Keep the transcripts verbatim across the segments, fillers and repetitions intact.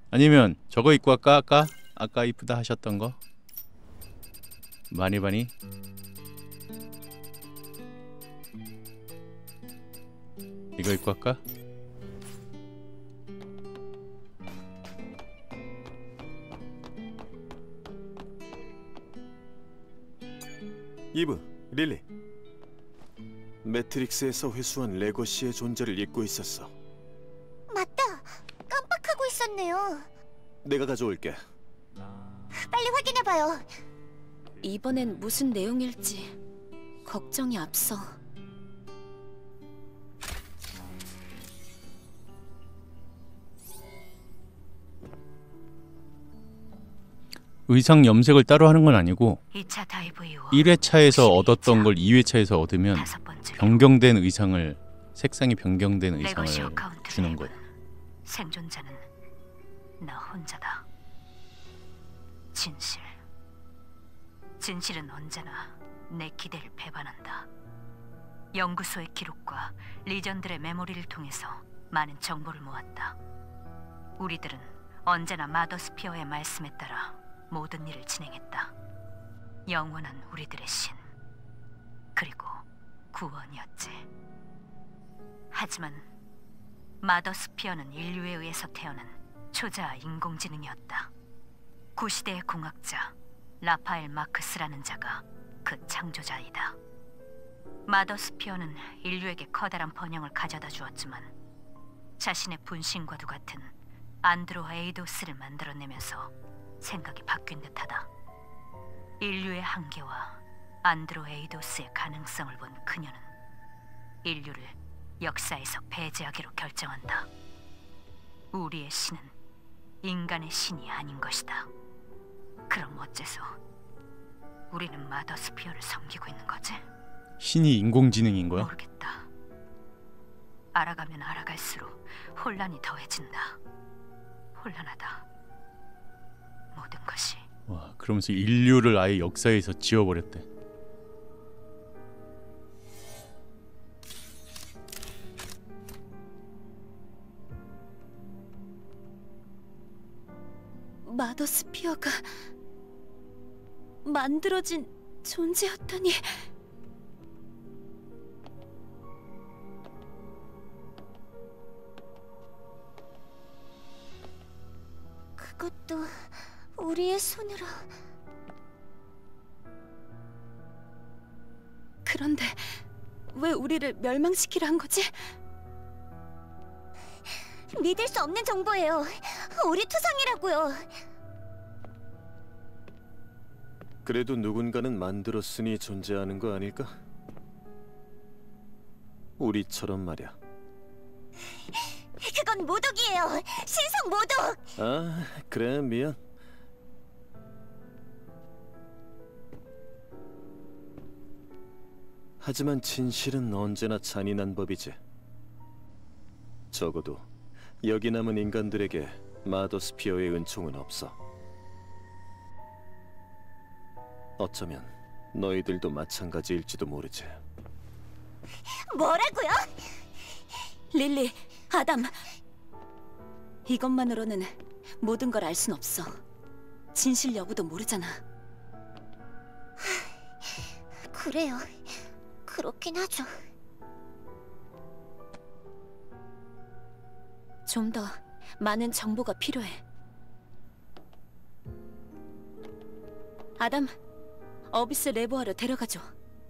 아니면 저거 입고 할까? 아까? 아까 이쁘다 하셨던 거? 마니바니? 이거 입고 할까? 이브, 릴리. 매트릭스에서 회수한 레거시의 존재를 잊고 있었어. 맞다. 깜빡하고 있었네요. 내가 가져올게. 빨리 확인해봐요. 이번엔 무슨 내용일지 걱정이 앞서. 의상 염색을 따로 하는 건 아니고 이 차 다이브 이후 일 회차에서 얻었던 걸 이 회차에서 얻으면 다섯 번째 변경된 의상을, 색상이 변경된 의상을 레거시 어카운트 주는 앱은 거예요. 생존자는 나 혼자다. 진실. 진실은 언제나 내 기대를 배반한다. 연구소의 기록과 리전들의 메모리를 통해서 많은 정보를 모았다. 우리들은 언제나 마더스피어의 말씀에 따라 모든 일을 진행했다. 영원한 우리들의 신, 그리고 구원이었지. 하지만 마더스피어는 인류에 의해서 태어난 초자아 인공지능이었다. 구시대의 공학자 라파엘 마크스라는 자가 그 창조자이다. 마더스피어는 인류에게 커다란 번영을 가져다 주었지만 자신의 분신과도 같은 안드로 에이도스를 만들어내면서 생각이 바뀐 듯하다. 인류의 한계와 안드로 에이도스의 가능성을 본 그녀는 인류를 역사에서 배제하기로 결정한다. 우리의 신은 인간의 신이 아닌 것이다. 그럼 어째서 우리는 마더스피어를 섬기고 있는 거지? 신이 인공지능인 거야? 모르겠다. 알아가면 알아갈수록 혼란이 더해진다. 혼란하다. 모든 것이. 와, 그러면서 인류를 아예 역사에서 지워버렸대. 마더스피어가 만들어진 존재였다니. 그것도 우리의 손으로. 그런데 왜 우리를 멸망시키려 한 거지? 믿을 수 없는 정보예요. 우리 투성이라고요. 그래도 누군가는 만들었으니 존재하는 거 아닐까? 우리처럼 말이야. 그건 모독이에요. 신성 모독. 아, 그래, 미안. 하지만 진실은 언제나 잔인한 법이지. 적어도 여기 남은 인간들에게 마더스피어의 은총은 없어. 어쩌면 너희들도 마찬가지일지도 모르지. 뭐라고요? 릴리, 아담. 이것만으로는 모든 걸 알 순 없어. 진실 여부도 모르잖아. 그래요. 그렇긴 하죠. 좀 더 많은 정보가 필요해. 아담, 어비스 레보아로 데려가줘.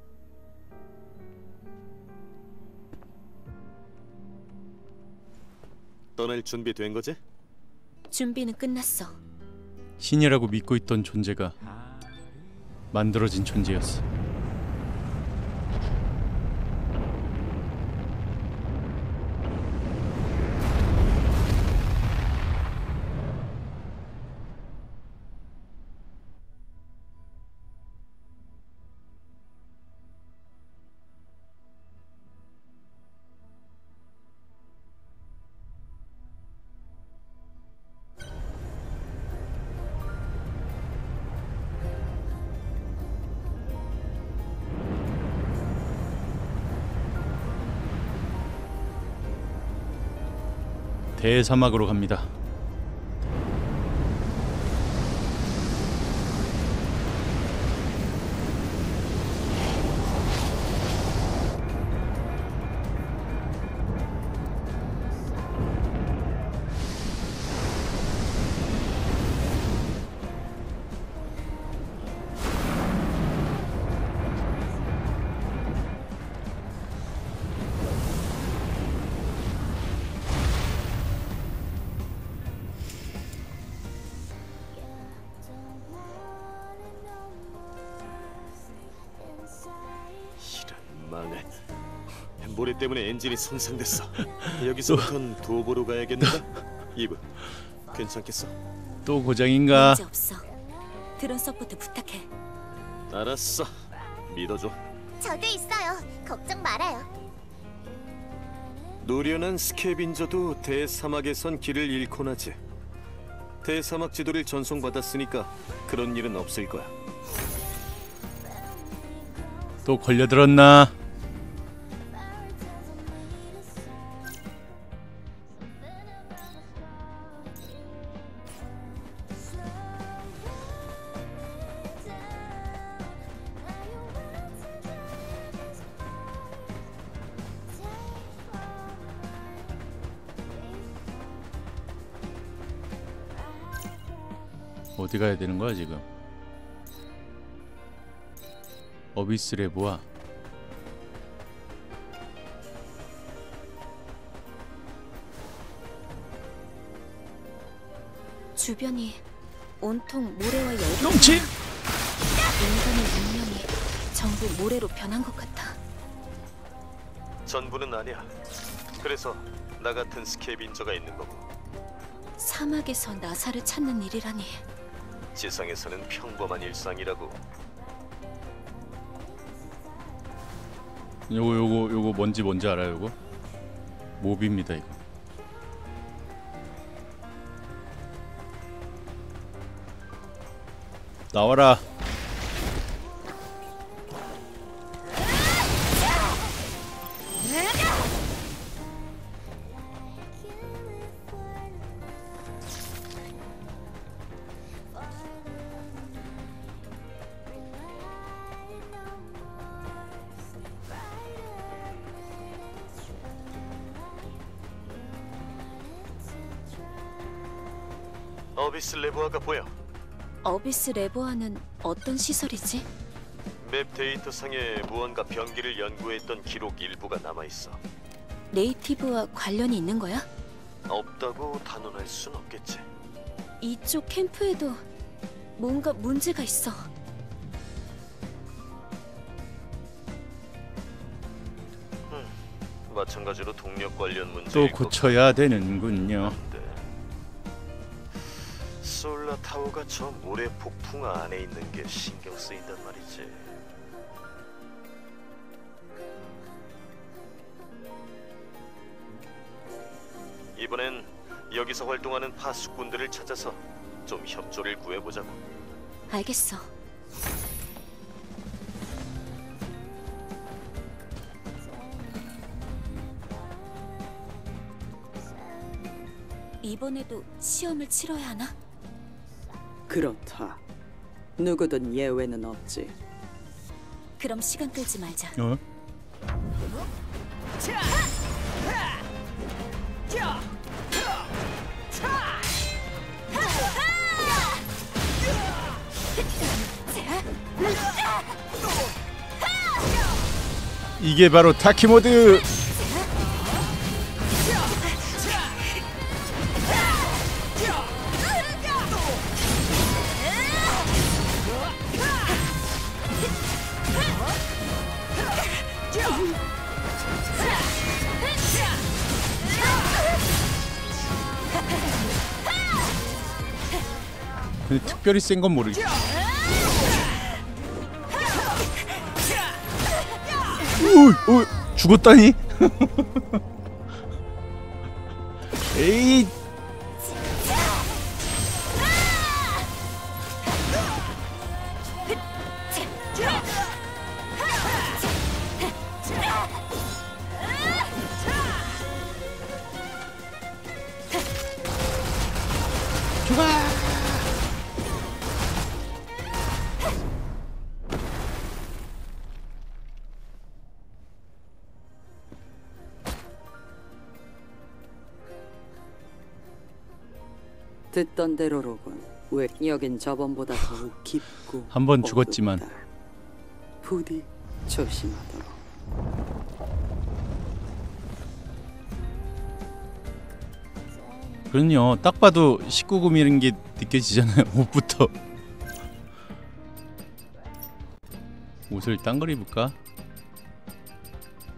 떠날 준비 된 거지? 준비는 끝났어. 신이라고 믿고 있던 존재가 만들어진 존재였어. 대사막으로 갑니다. 모래 때문에 엔진이 손상됐어. 여기서부턴 도보로 가야겠는데. 이브, 괜찮겠어? 또 고장인가? 문제 없어. 드론 서포트 부탁해. 알았어. 믿어줘. 저도 있어요. 걱정 말아요. 노련한 스캐빈저도 대사막에선 길을 잃곤 하지. 대사막 지도를 전송받았으니까 그런 일은 없을 거야. 또 걸려들었나? 어디 가야 되는 거야 지금? 어비스 레보아. 주변이 온통 모래와 열기. 넘치! 인간의 운명이 전부 모래로 변한 것 같아. 전부는 아니야. 그래서 나 같은 스캐빈저가 있는 거고. 사막에서 나사를 찾는 일이라니. 지상에서는 평범한 일상이라고. 요거 요거 요거 뭔지 뭔지 알아요 요거? 몹입니다 이거. 나와라. 어비스 레보아가 보여. 어비스 레보아는 어떤 시설이지? 맵 데이터상에 무언가 병기를 연구했던 기록 일부가 남아있어. 네이티브와 관련이 있는 거야? 없다고 단언할 순 없겠지. 이쪽 캠프에도 뭔가 문제가 있어. 마찬가지로 동력 관련 문제. 또 고쳐야 되는군요. 솔라 타워가 저 모래 폭풍 안에 있는 게 신경 쓰인단 말이지. 이번엔 여기서 활동하는 파수꾼들을 찾아서 좀 협조를 구해보자고. 알겠어. 이번에도 시험을 치러야 하나? 그렇다. 누구든 예외는 없지. 그럼 시간 끌지 말자. 어? 이게 바로 타키모드. 근데 특별히 센 건 모르겠어. 오, 오, 죽었다니? 에이. 죽어. 듣던 대로로군. 왜 여긴 저번보다 더욱 깊고 한 번 죽었지만. 어둡다. 부디 조심하도록. 그럼요. 딱 봐도 십구 금이라는 게 느껴지잖아요. 옷부터. 옷을 딴 걸 입을까?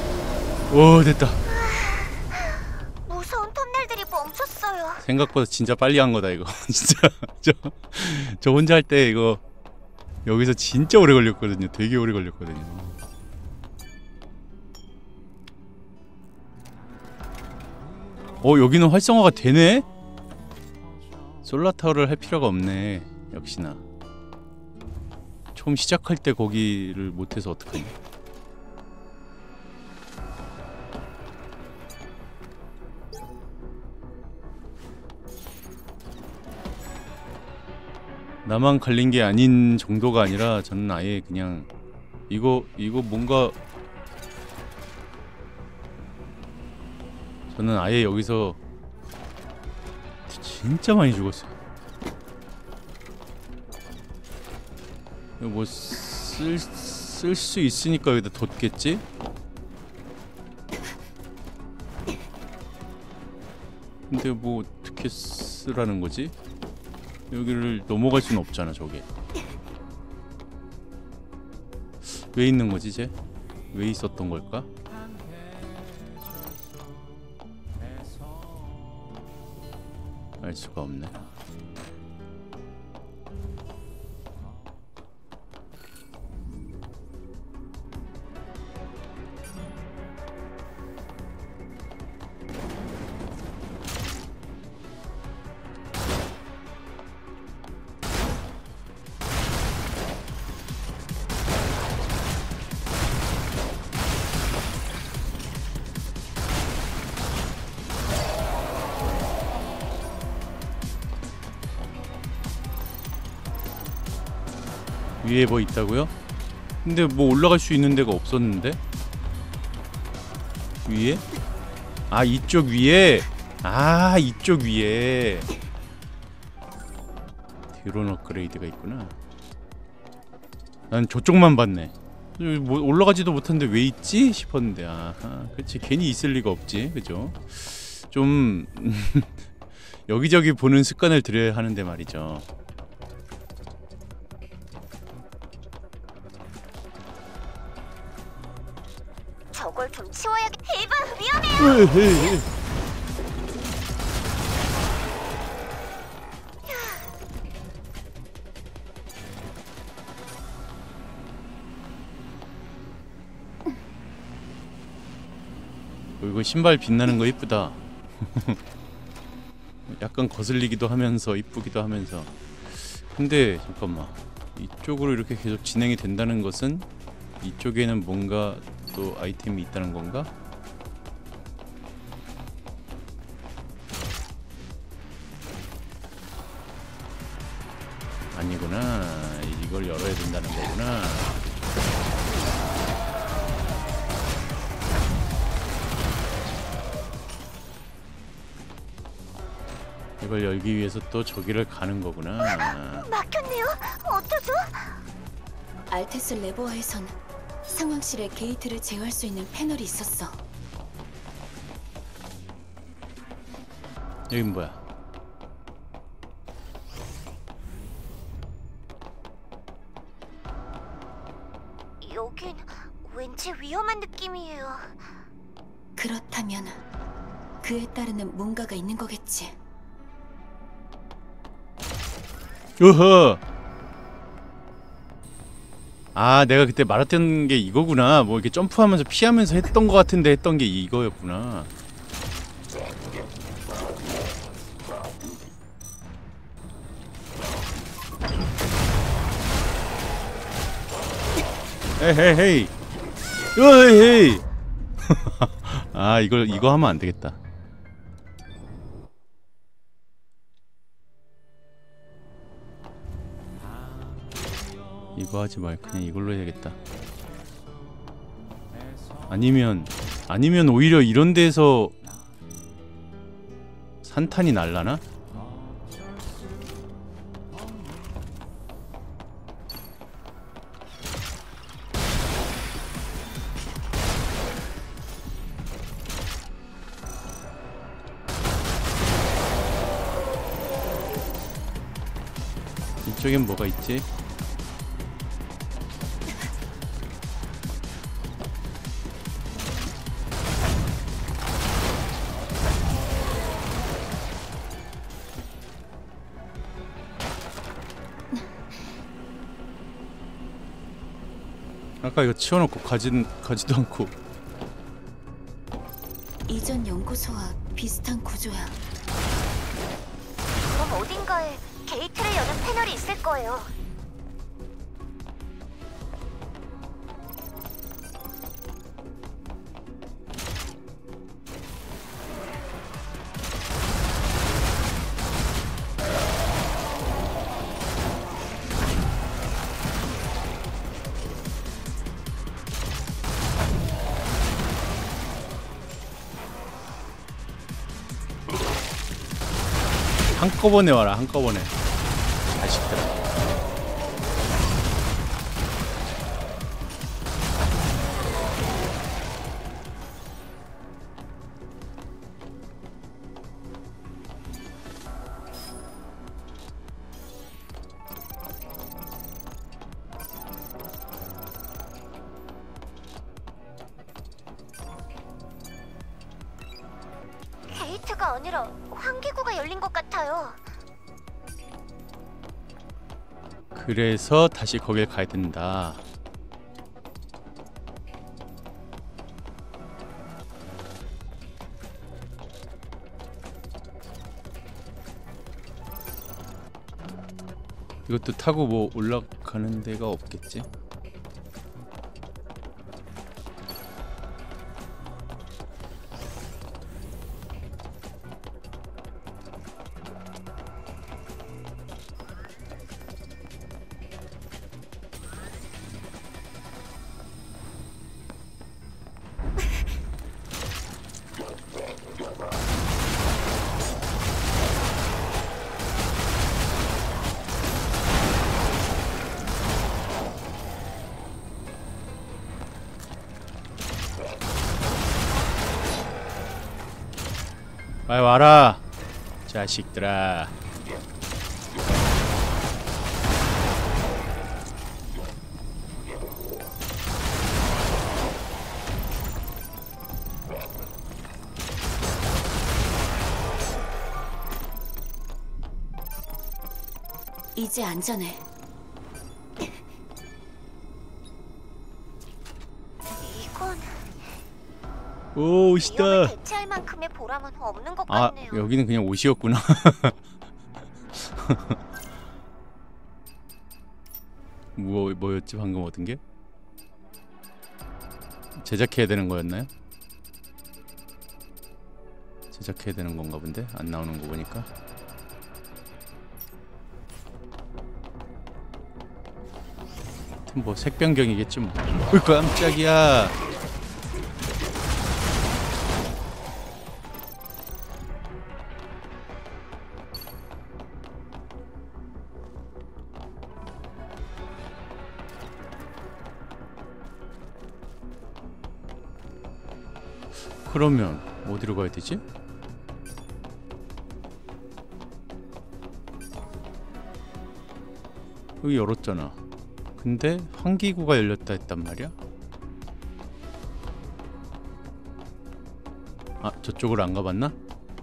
오 됐다. 무서운 터널들이 멈췄어요. 생각보다 진짜 빨리 한 거다 이거. 진짜 저, 저 혼자 할 때 이거 여기서 진짜 오래 걸렸거든요. 되게 오래 걸렸거든요. 어 여기는 활성화가 되네? 솔라타워를 할 필요가 없네. 역시나 처음 시작할 때 거기를 못해서 어떡하냐. 나만 갈린 게 아닌 정도가 아니라 저는 아예 그냥 이거 이거 뭔가 저는 아예 여기서 진짜 많이 죽었어요. 이거 뭐 쓸 쓸 수 있으니까 여기다 뒀겠지? 근데 뭐 어떻게 쓰라는 거지? 여기를 넘어갈 수는 없잖아. 저게 왜 있는 거지? 쟤? 왜 있었던 걸까? 알 수가 없네. 위에 뭐 있다고요? 근데 뭐 올라갈 수 있는 데가 없었는데? 위에? 아 이쪽 위에? 아 이쪽 위에 드론 업그레이드가 있구나. 난 저쪽만 봤네. 뭐 올라가지도 못하는데 왜 있지? 싶었는데 아하 그치 괜히 있을 리가 없지 그죠? 좀 여기저기 보는 습관을 들여야 하는데 말이죠. 저걸 좀 치워야겠. 이봐 위험해요. 어, 이거 신발 빛나는 거 이쁘다. 약간 거슬리기도 하면서 이쁘기도 하면서. 근데 잠깐만 이쪽으로 이렇게 계속 진행이 된다는 것은 이쪽에는 뭔가 또 아이템이 있다는 건가? 아니구나. 이걸 열어야 된다는 거구나. 이걸 열기 위해서 또 저기를 가는 거구나. 막혔네요. 어쩌죠? 알테스 레보아에선 상황실에 게이트를 제어할 수 있는 패널이 있었어. 여긴 뭐야? 여긴 왠지 위험한 느낌이에요. 그렇다면 그에 따르는 뭔가가 있는 거겠지. 으허. 아 내가 그때 말했던 게 이거구나. 뭐 이렇게 점프하면서 피하면서 했던 거 같은데 했던 게 이거였구나. 에헤헤이 으헤이. 아 이걸 이거 하면 안 되겠다. 이거 하지 말고 그냥 이걸로 해야겠다. 아니면 아니면 오히려 이런 데서 산탄이 날라나? 이쪽엔 뭐가 있지? 아까 이거 치워놓고 가진 가지도 않고. 이전 연구소와 비슷한 구조야. 그럼 어딘가에 게이트를 여는 패널이 있을 거예요. 한꺼번에 와라, 한꺼번에. 자식들아. 게이트가 아니라 환기구가 열린 것 같아요. 그래서 다시 거길 가야 된다. 이것도 타고 뭐 올라가는 데가 없겠지? 빨리 와라, 자식들아. 이제 안전해. 이건 오, 멋있다. 위험을 대체할 만큼의 보람은 없는 것 아, 같네요. 여기는 그냥 옷이었구나. 뭐, 뭐였지 방금 얻은 게? 제작해야 되는 거였나요? 제작해야 되는 건가 본데? 안 나오는 거 보니까. 뭐 색변경이겠지 뭐. 어이, 깜짝이야. 그러면 어디로 가야 되지? 여기 열었잖아. 근데 환기구가 열렸다 했단 말이야? 아, 저쪽으로 안 가봤나?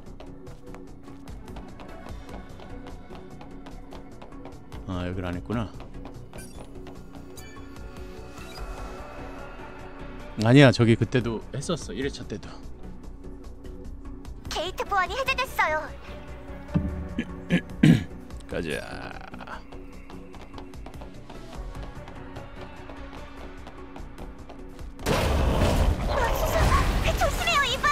아, 여기를 안 했구나. 아니야, 저기 그때도 했었어. 일 회차 때도. 게이트 보안이 해제됐어요. 가자. 조심해요, 이봐.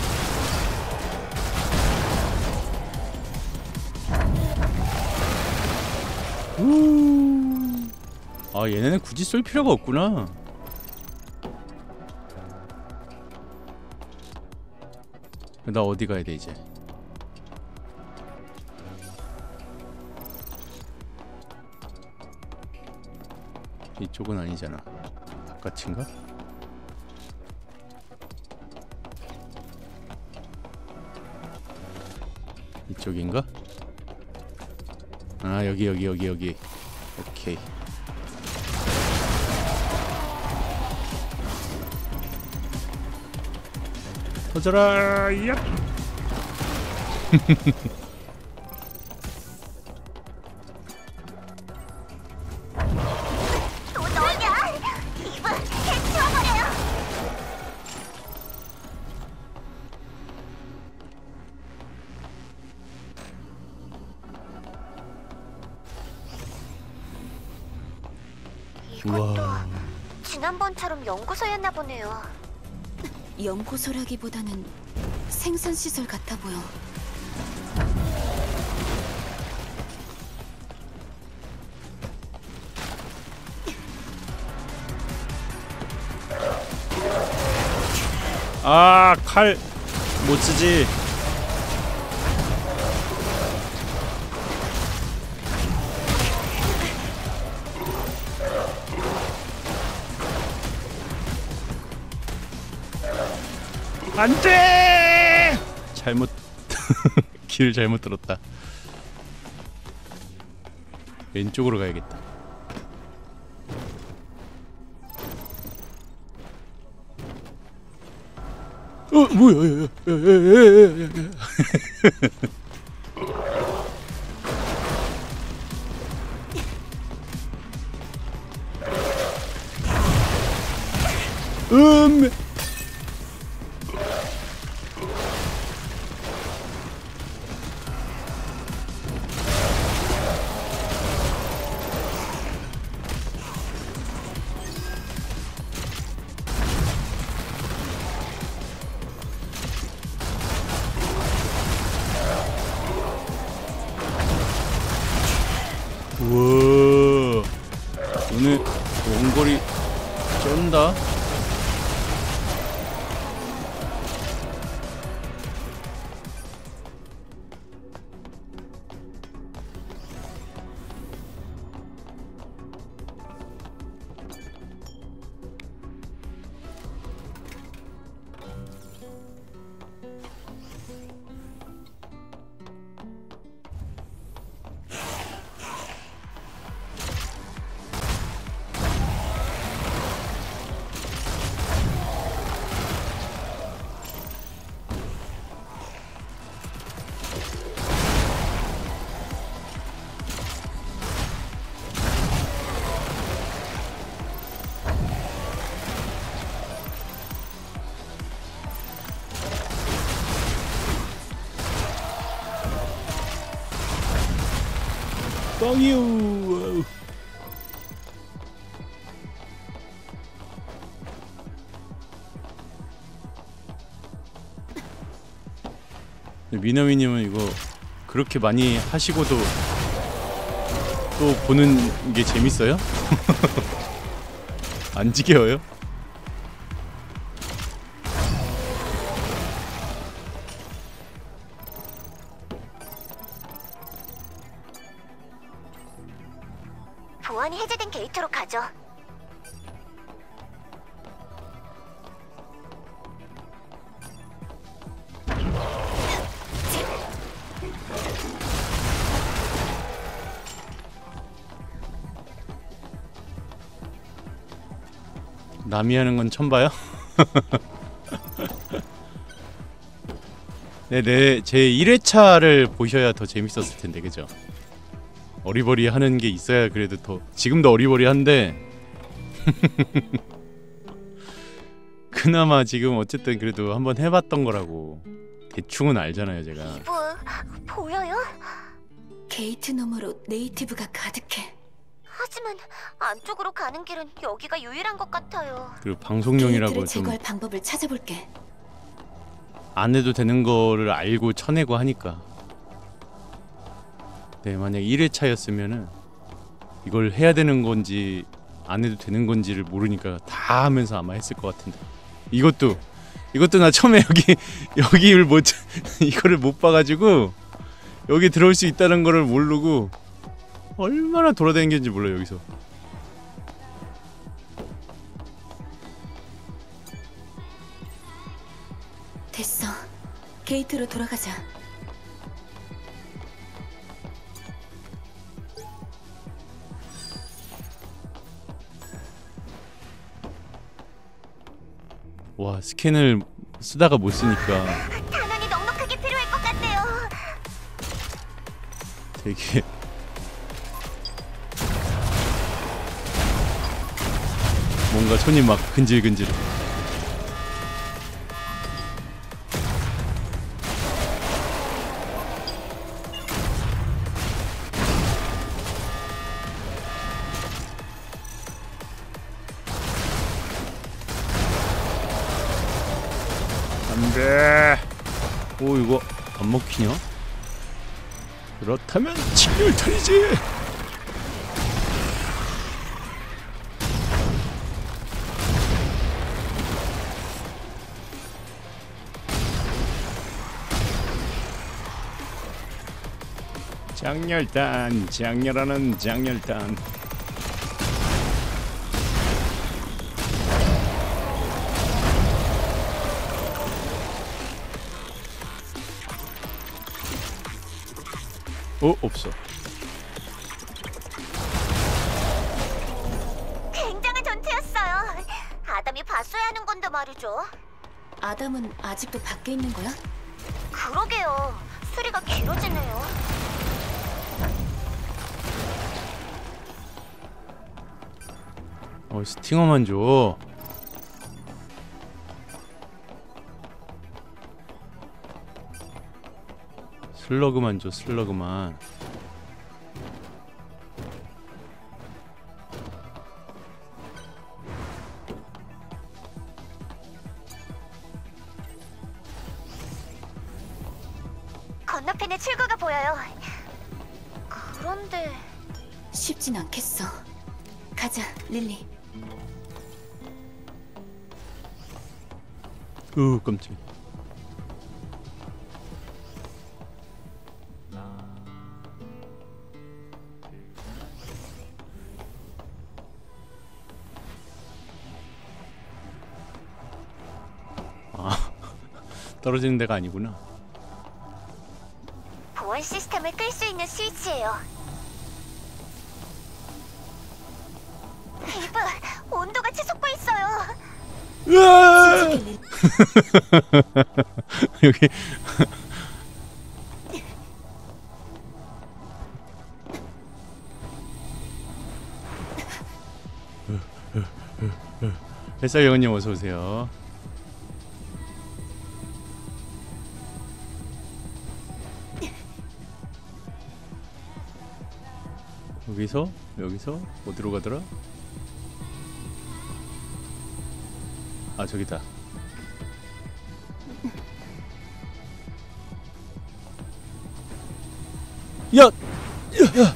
아, 얘네는 굳이 쏠 필요가 없구나. 나 어디 가야 돼 이제? 이쪽은 아니잖아. 바깥인가? 이쪽인가? 아, 여기 여기 여기 여기. 오케이. 터져라. 얍. 또 너냐? 이봐. 이것도 우와. 지난번처럼 연구소였나 보네요. 연구소라기보다는 생산시설 같아 보여. 아, 칼 못 쓰지. 안 돼! 잘못 길 잘못 들었다. 왼쪽으로 가야겠다. 어, 뭐야? 야, 야, 야, 야, 야, 야, 야. 음. 우와, 오늘 원거리 쩐다. 뻥이요. 미나미님은 이거 그렇게 많이 하시고도 또 보는 게 재밌어요? 안 지겨워요? 보안이 해제된 게이트로 가죠. 남이 하는 건 처음 봐요? 네, 네, 제 일 회차를 보셔야 더 재밌었을 텐데, 그죠? 어리버리 하는 게 있어야 그래도 더. 지금도 어리버리한데 그나마 지금 어쨌든 그래도 한번 해봤던 거라고 대충은 알잖아요, 제가. 이브, 보여요? 게이트 너머로 네이티브가 가득해. 하지만 안쪽으로 가는 길은 여기가 유일한 것 같아요. 그리고 방송용이라고 게이트를 좀 제거할 방법을 찾아볼게. 안 해도 되는 거를 알고 쳐내고 하니까. 네, 만약 일 회차였으면은 이걸 해야 되는 건지 안 해도 되는 건지를 모르니까 다 하면서 아마 했을 것 같은데. 이것도 이것도 나 처음에 여기 여기를 못 이거를 못 봐가지고 여기 들어올 수 있다는 거를 모르고 얼마나 돌아다니는지 몰라 여기서. 됐어. 게이트로 돌아가자. 와, 스캔을 쓰다가 못 쓰니까 단원이 넉넉하게 필요할 것 같네요. 되게 뭔가 손이 막 근질근질해. 오 이거 안 먹히냐? 그렇다면 직렬탄이지. 장렬단, 장렬하는 장렬단. 어? 없어. 굉장한 전투였어요. 아담이 봤어야 하는 건데 말이죠. 아담은 아직도 밖에 있는 거야? 그러게요. 수리가 길어지네요. 어 스팅어만 줘. 슬러그만 줘. 슬러그만. 건너편에 출구가 보여요. 그런데 쉽진 않겠어. 가자, 릴리. 으 깜짝. 아 떨어지는 데가 아니구나. 보안 시스템을 끌 수 있는 스위치예요. 이브, 온도가 치솟고 있어요. 으아! 여기 햇살 영원님 어서 오세요. 여기서 여기서 어디로 가더라? 아 저기다. 야! 야!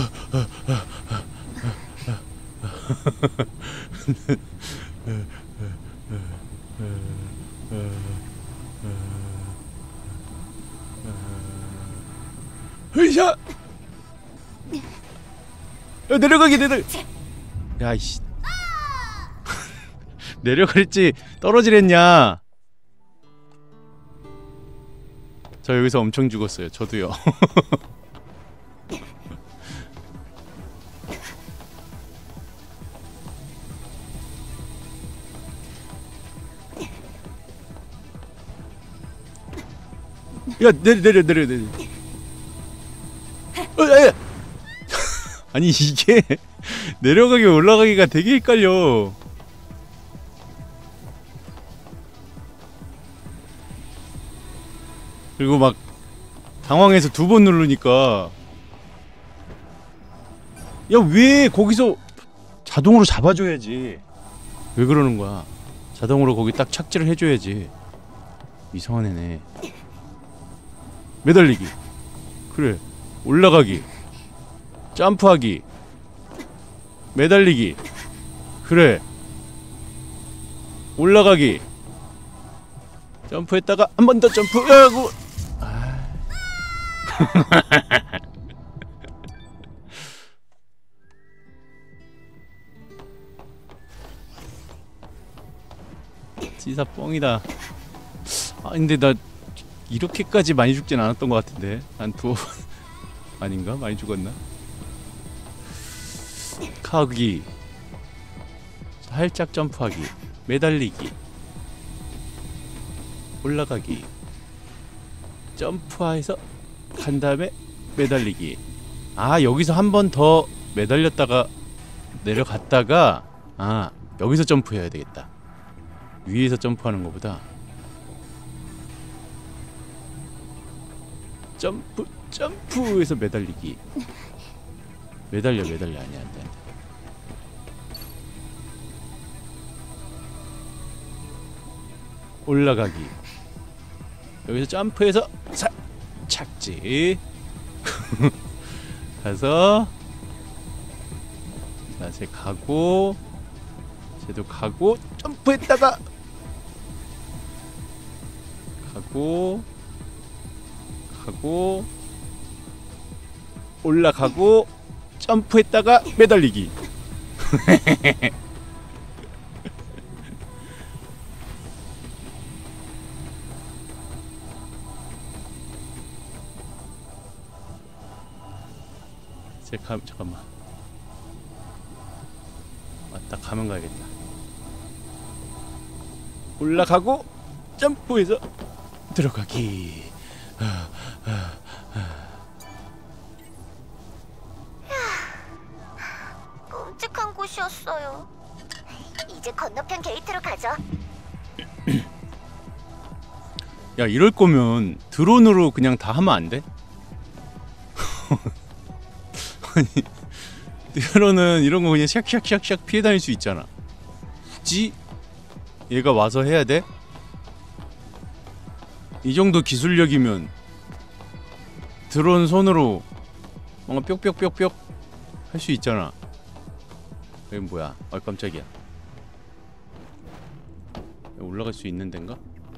으쌰! 야, 내려가기 내려. 야이씨. 내려가랬지 떨어지랬냐? 저 여기서 엄청 죽었어요. 저도요. 야 내려 내려 내려 내려. 어, 야, 야. 아니 이게 내려가기 올라가기가 되게 헷갈려. 그리고 막 당황해서 두 번 누르니까 야 왜 거기서 자동으로 잡아줘야지. 왜 그러는 거야? 자동으로 거기 딱 착지를 해줘야지. 이상한 애네. 매달리기. 그래. 올라가기. 점프하기. 매달리기. 그래. 올라가기. 점프했다가 한 번 더 점프하고. 아. 진짜 뻥이다. 아 근데 나 이렇게까지 많이 죽진 않았던 것 같은데. 한 두어 번 아닌가? 많이 죽었나? 카기, 살짝 점프하기, 매달리기, 올라가기, 점프해서 간 다음에 매달리기. 아 여기서 한 번 더 매달렸다가 내려갔다가 아 여기서 점프해야 되겠다. 위에서 점프하는 것보다 점프 점프해서 매달리기. 매달려 매달려 아니야 안돼. 올라가기 여기서 점프해서 사, 착지. 가서 자, 쟤 가고 쟤도 가고 점프했다가 가고 가고 올라가고 점프했다가 매달리기. 제 가, 잠깐만. 맞다, 가면 가야겠다. 올라가고 점프해서 들어가기. 아, 아, 아. 끔찍한 곳이었어요. 이제 건너편 게이트로 가죠. 야, 이럴 거면 드론으로 그냥 다 하면 안 돼? 아니, 드론은 이런 거 그냥 샥샥샥샥 피해 다닐 수 있잖아. 굳이 얘가 와서 해야 돼? 이 정도 기술력이면 드론 손으로 뭔가 뾱뾱뾱뾱 할 수 있잖아. 여기 뭐야? 아, 깜짝이야. 올라갈 수 있는 데인가?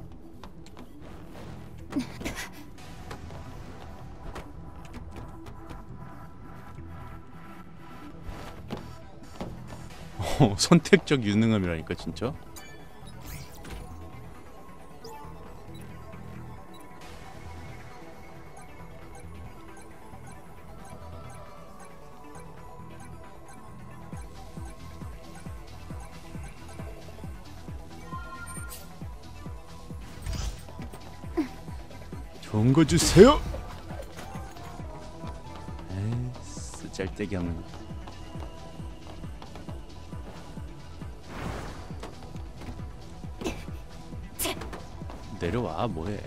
어, 선택적 유능함이라니까 진짜. 좋은 거 주세요. 에이, 쓰잘데기 없는 거. 내려와, 뭐해?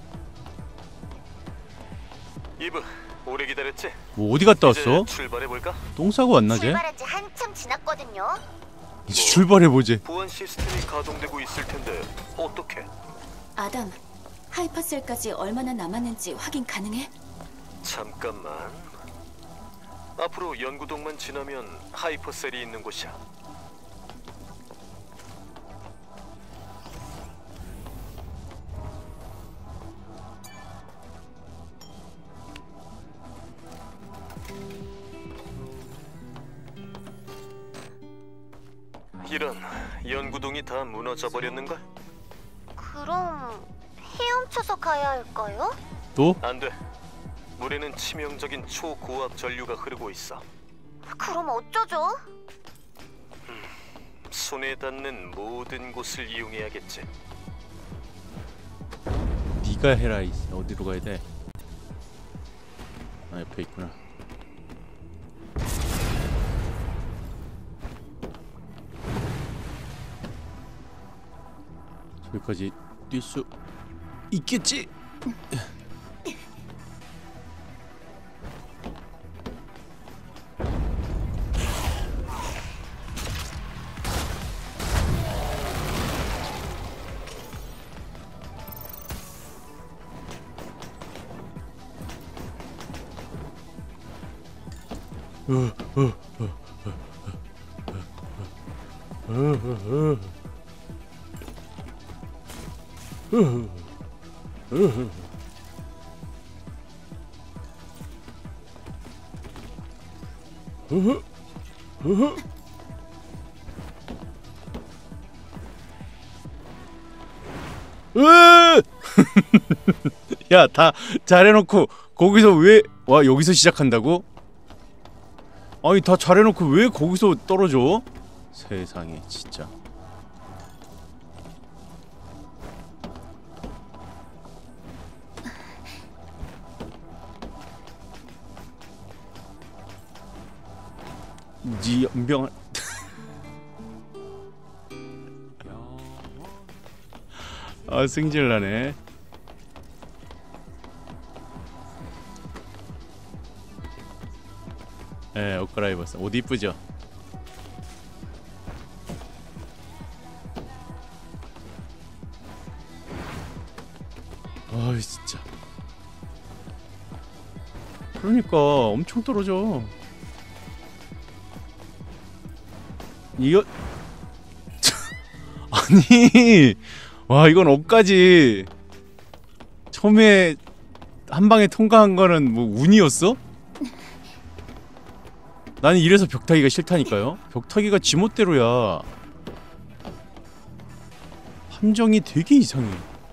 이브, 오래 기다렸지? 뭐 어디 갔다 이제 왔어? 출발해 볼까? 똥 싸고 왔나 쟤? 출발한 지 한참 지났거든요. 이제 출발해 보지. 보안 시스템이 가동되고 있을 텐데 어떻게? 아담, 하이퍼셀까지 얼마나 남았는지 확인 가능해? 잠깐만. 앞으로 연구동만 지나면 하이퍼셀이 있는 곳이야. 이런, 연구동이 다 무너져 버렸는걸? 그럼 헤엄쳐서 가야 할까요? 또? 안 돼. 물에는 치명적인 초고압 전류가 흐르고 있어. 그럼 어쩌죠? 손에 닿는 모든 곳을 이용해야겠지. 네가 해라. 이 어디로 가야 돼? 아, 옆에 있구나. 저기까지 뛸 수 있겠지? 야, 다 잘해놓고 거기서 왜 와 여기서 시작한다고? 아니 다 잘해놓고 왜 거기서 떨어져? 세상에 진짜. 니 연병. 아, 승질나네. 예, 옷 갈아입었어. 옷 이쁘죠? 아이, 그러니까 엄청 떨어져. 이거 아니 와 이건 억까지 처음에 한 방에 통과한 거는 뭐 운이었어? 나는 이래서 벽타기가 싫다니까요. 벽타기가 지멋대로야. 함정이 되게 이상해.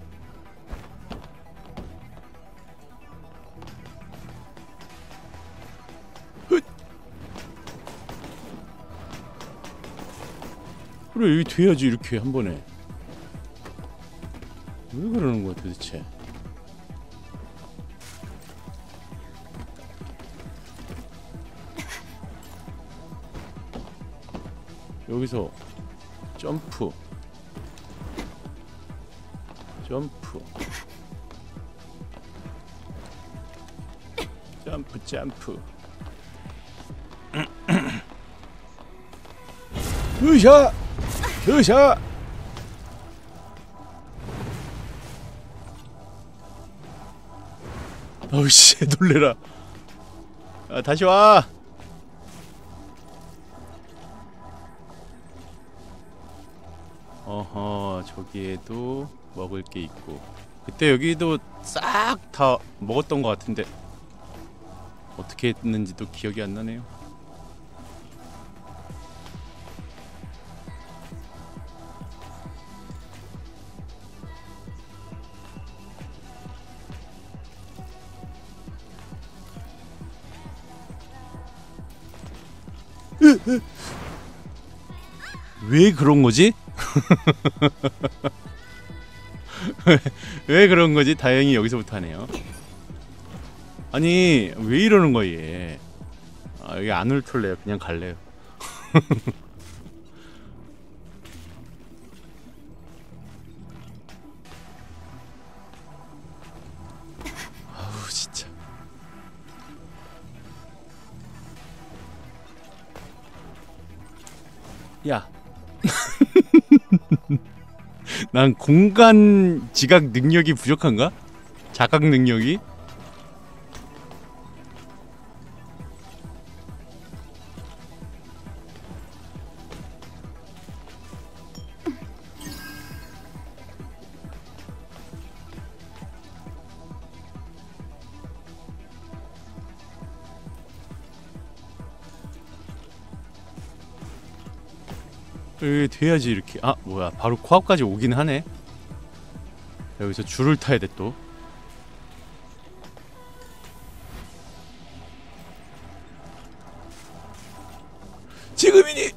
헛! 그래 여기 돼야지 이렇게 한 번에. 왜 그러는 거야 도대체? 여기서 점프 점프 점프 점프 으샤 으샤 어우씨 놀래라. 아, 다시 와. 어허 저기에도 먹을 게 있고 그때 여기도 싹 다 먹었던 것 같은데 어떻게 했는지도 기억이 안 나네요. 왜 그런 거지? 왜, 왜 그런 거지? 다행히 여기서부터 하네요. 아니 왜 이러는 거야 얘. 아 여기 안 훑을래요. 그냥 갈래요. 아우 진짜. 야. 난 공간 지각 능력이 부족한가? 자각 능력이? 여기 돼야지 이렇게. 아 뭐야 바로 코앞까지 오긴 하네. 여기서 줄을 타야 돼 또. 지금이니.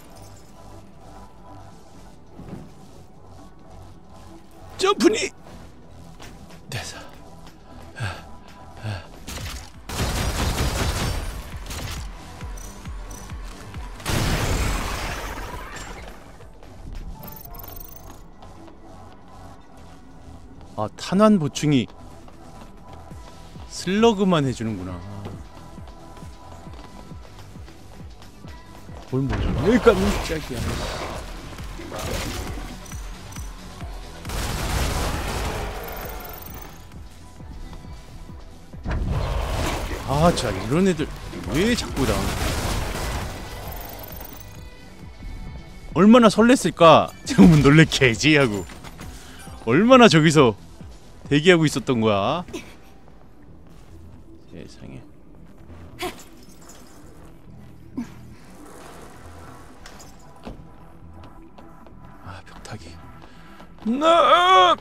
점프니. 됐어. 아 탄환 보충이 슬러그만 해주는구나. 뭘 모르나? 왜 깜짝이야. 아 진짜 이런 애들 왜 자꾸 나. 얼마나 설렜을까? 지금은 놀래켜야지 하고 얼마나 저기서 대기하고 있었던 거야. 세상에. 아 벽타기. 나!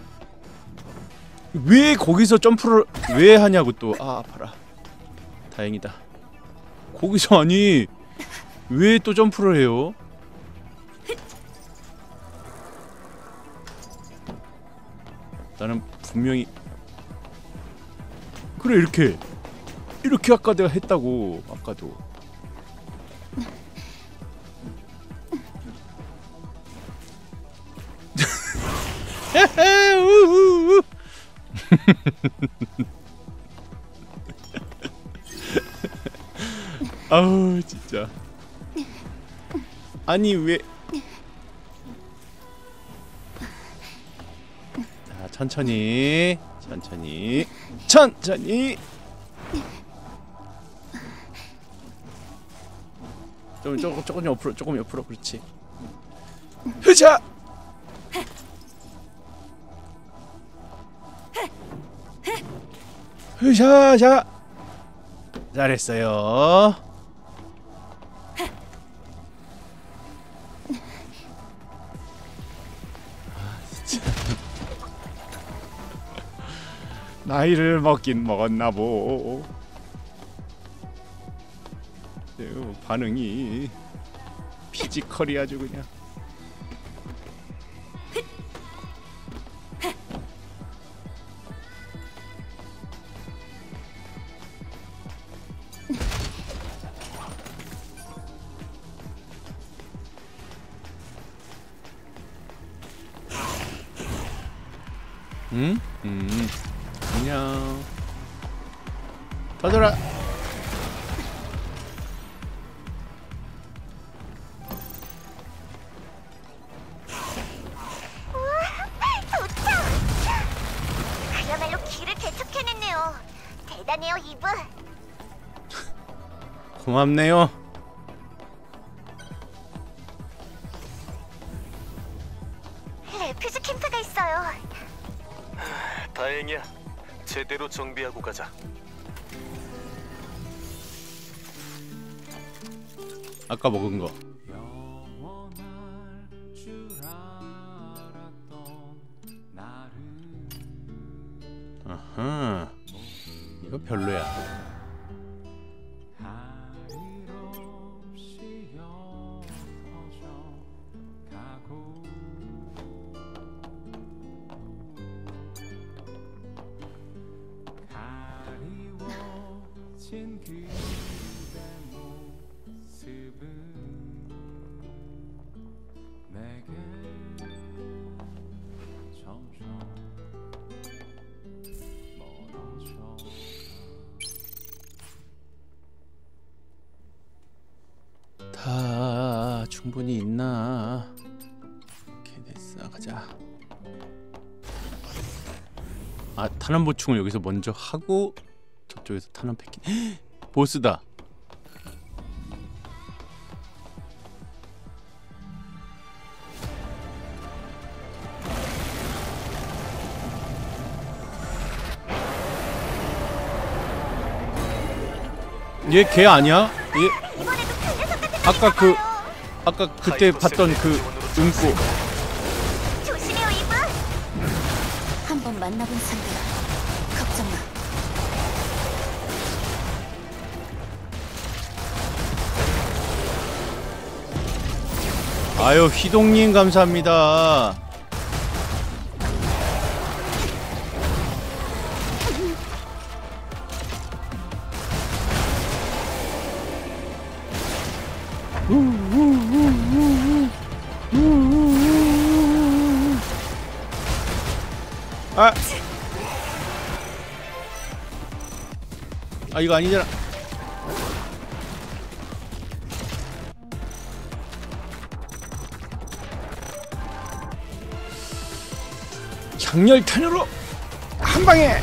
왜 거기서 점프를 왜 하냐고 또. 아 아파라. 다행이다. 거기서 아니 왜 또 점프를 해요? 나는 분명히 그래 이렇게 이렇게 아까 내가 했다고. 아까도 아우 진짜. 아니 왜. 천천히 천천히 천천히. 좀 조금 조금 옆으로 조금 옆으로 그렇지. 흐자. 흐샤샤. 잘했어요. 아 진짜. 나이를 먹긴 먹었나 보. 반응이 피지컬이 아주 그냥. 응? 음. 안녕. 터져라. 좋다. 그야말로 길을 개척해냈네요. 대단해요, 이브. 고맙네요. 레퓨즈 캠프가 있어요. 다행이야. 제대로 정비하고 가자. 아까 먹은 거. 아하. 이거 별로야. 다 충분히 있나? 오케이 됐어. 가자. 아 탄환 보충을 여기서 먼저 하고 저쪽에서 탄환 패킹. 보스다. 얘 걔 아니야? 얘 이번에도 그 녀석 같은 아까 그 놈이 아까 그때 봤던 그 은꼬. 나와요. 조심해요, 이브. 한 번 만나본 상대야. 걱정 마. 아유 휘동님 감사합니다. 아, 아 이거 아니잖아. 장렬탄으로 한 방에.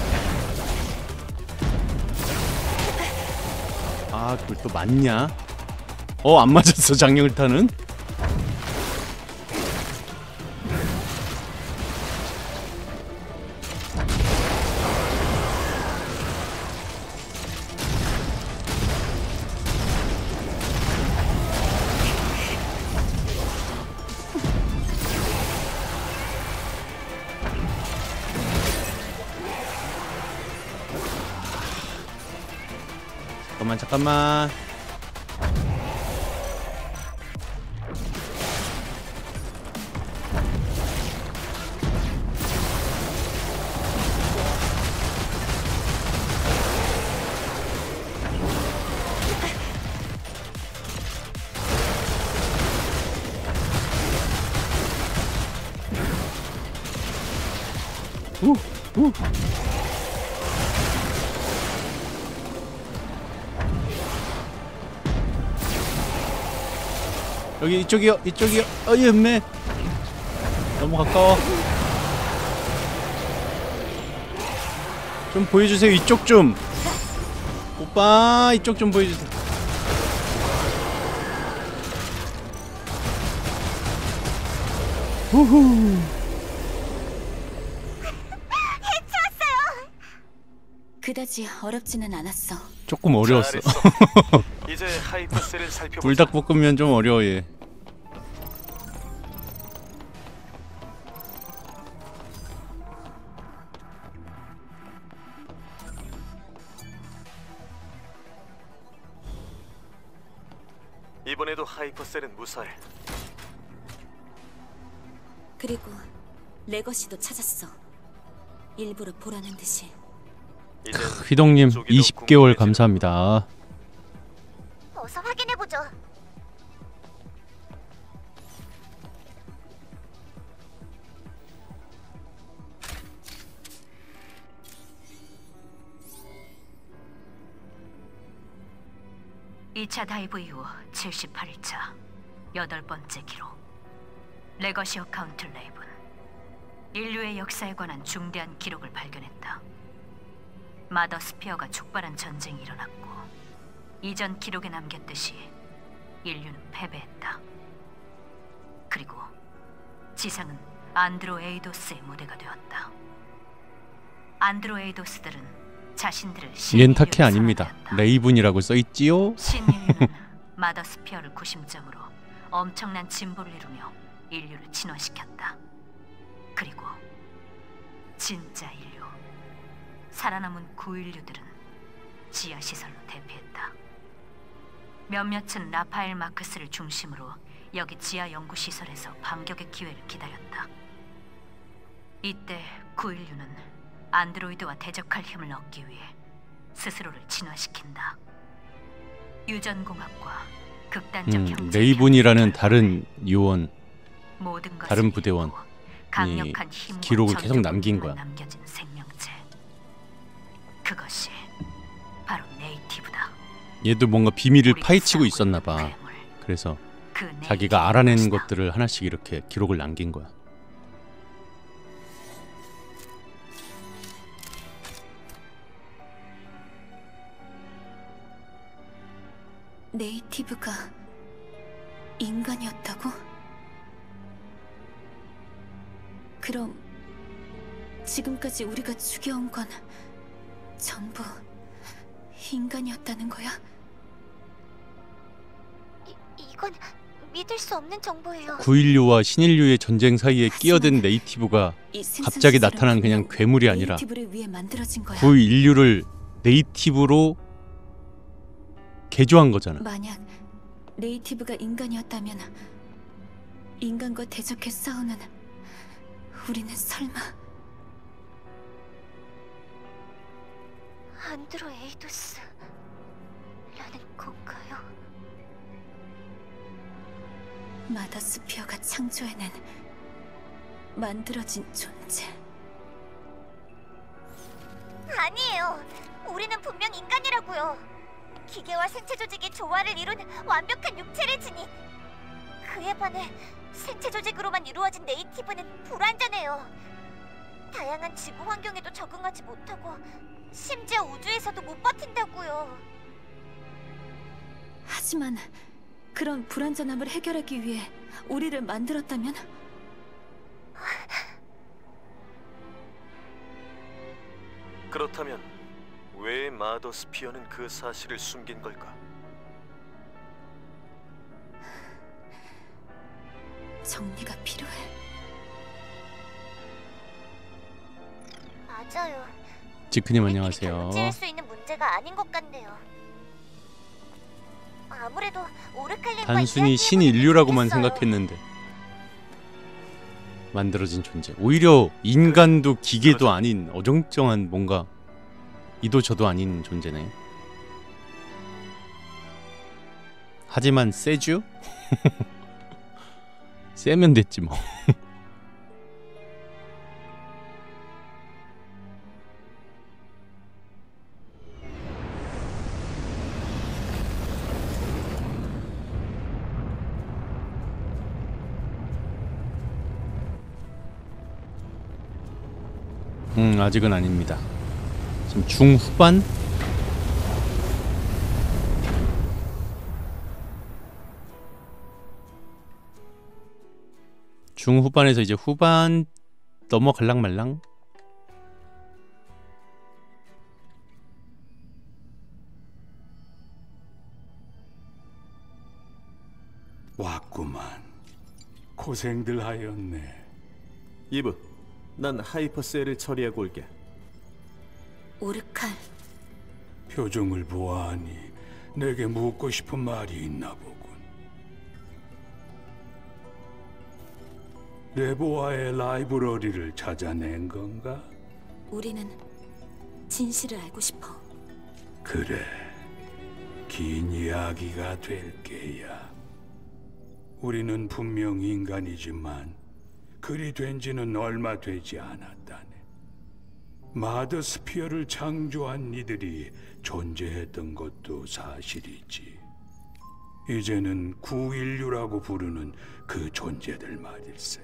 아 그걸 또 맞냐? 어 안 맞았어 장렬탄은. 잠깐만 잠깐만. 우, 우. 여기 이쪽이요, 이쪽이요. 어이 흠매. 너무 가까워. 좀 보여주세요. 이쪽 좀. 오빠 이쪽 좀 보여주세요. 후후. 해치웠어요. 그다지 어렵지는 않았어. 조금 어려웠어. 잘했어. 이제 하이퍼셀을 살펴보자. 불닭볶음면 좀 어려워 얘. 이번에도 하이퍼셀은 무사해. 그리고 레거시도 찾았어. 일부러 보라는 듯이. 이제 휘동님 저기도 이십 개월 궁금해지네. 감사합니다. 어서 확인해보죠. 이 차 다이브 이후 칠십팔 일차 여덟 번째 기록. 레거시 어카운트 레이븐. 인류의 역사에 관한 중대한 기록을 발견했다. 마더 스피어가 촉발한 전쟁이 일어났고 이전 기록에 남겼듯이 인류는 패배했다. 그리고 지상은 안드로에이도스의 무대가 되었다. 안드로에이도스들은 자신들을 얜 신인류로 타케 아닙니다. 선언하였다. 레이븐이라고 써있지요? 신인류는 마더 스피어를 구심점으로 엄청난 진보를 이루며 인류를 진화시켰다. 그리고 진짜 인류, 살아남은 구인류들은 지하 시설로 대피했다. 몇몇은 라파엘 마크스를 중심으로 여기 지하 연구 시설에서 반격의 기회를 기다렸다. 이때 구인류는 안드로이드와 대적할 힘을 얻기 위해 스스로를 진화시킨다. 유전공학과 극단적 음, 경제 레이븐이라는 다른 요원 모든 것을 다른 부대원 잃고 강력한 힘과 기록을 계속 전투 남긴 본능을 거야. 남겨진 생명체. 그것이 바로 네이티브다. 얘도 뭔가 비밀을 우리가 파헤치고 싸우고 있었나 있는 봐. 괴물. 그래서 그 네이티브 자기가 알아낸 것이다. 것들을 하나씩 이렇게 기록을 남긴 거야. 네이티브가 인간이었다고? 그럼 지금까지 우리가 죽여온 건 전부 인간이었다는 거야? 이, 이건 믿을 수 없는 정보예요. 구인류와 신인류의 전쟁 사이에 끼어든 네이티브가 이 갑자기 생선수술은 나타난 그냥 분명 괴물이 아니라 네이티브를 위해 만들어진 거야. 구인류를 네이티브로 개조한 거잖아. 만약 네이티브가 인간이었다면 인간과 대적해 싸우는 우리는 설마 안드로에이도스라는 건가요? 마더스피어가 창조해낸 만들어진 존재. 아니에요. 우리는 분명 인간이라고요. 기계와 생체 조직이 조화를 이룬 완벽한 육체를 지닌. 그에 반해 생체 조직으로만 이루어진 네이티브는 불완전해요. 다양한 지구 환경에도 적응하지 못하고 심지어 우주에서도 못 버틴다고요. 하지만 그런 불완전함을 해결하기 위해 우리를 만들었다면 그렇다면 왜 마더 스피어는 그 사실을 숨긴 걸까? 정리가 필요해. 맞아요. 지크님 우리끼리 안녕하세요. 견제할 수 있는 문제가 아닌 것 같네요. 아무래도 오르칼림과 단순히 이야기해보는 신인류라고만 게 좋겠어요. 생각했는데 만들어진 존재. 오히려 인간도 기계도 아닌 어정쩡한 뭔가 이도 저도 아닌 존재네. 하지만 세죠? 세면 됐지 뭐. 음, 아직은 아닙니다. 지금 중후반? 중후반에서 이제 후반 넘어갈랑 말랑. 왔구만. 고생들 하였네. 이브, 난 하이퍼셀을 처리하고 올게. 오르칼, 표정을 보아하니 내게 묻고 싶은 말이 있나 보군. 레보아의 라이브러리를 찾아낸 건가? 우리는 진실을 알고 싶어. 그래, 긴 이야기가 될 게야. 우리는 분명 인간이지만 그리 된 지는 얼마 되지 않았다네. 마더스피어를 창조한 이들이 존재했던 것도 사실이지. 이제는 구인류라고 부르는 그 존재들 말일세.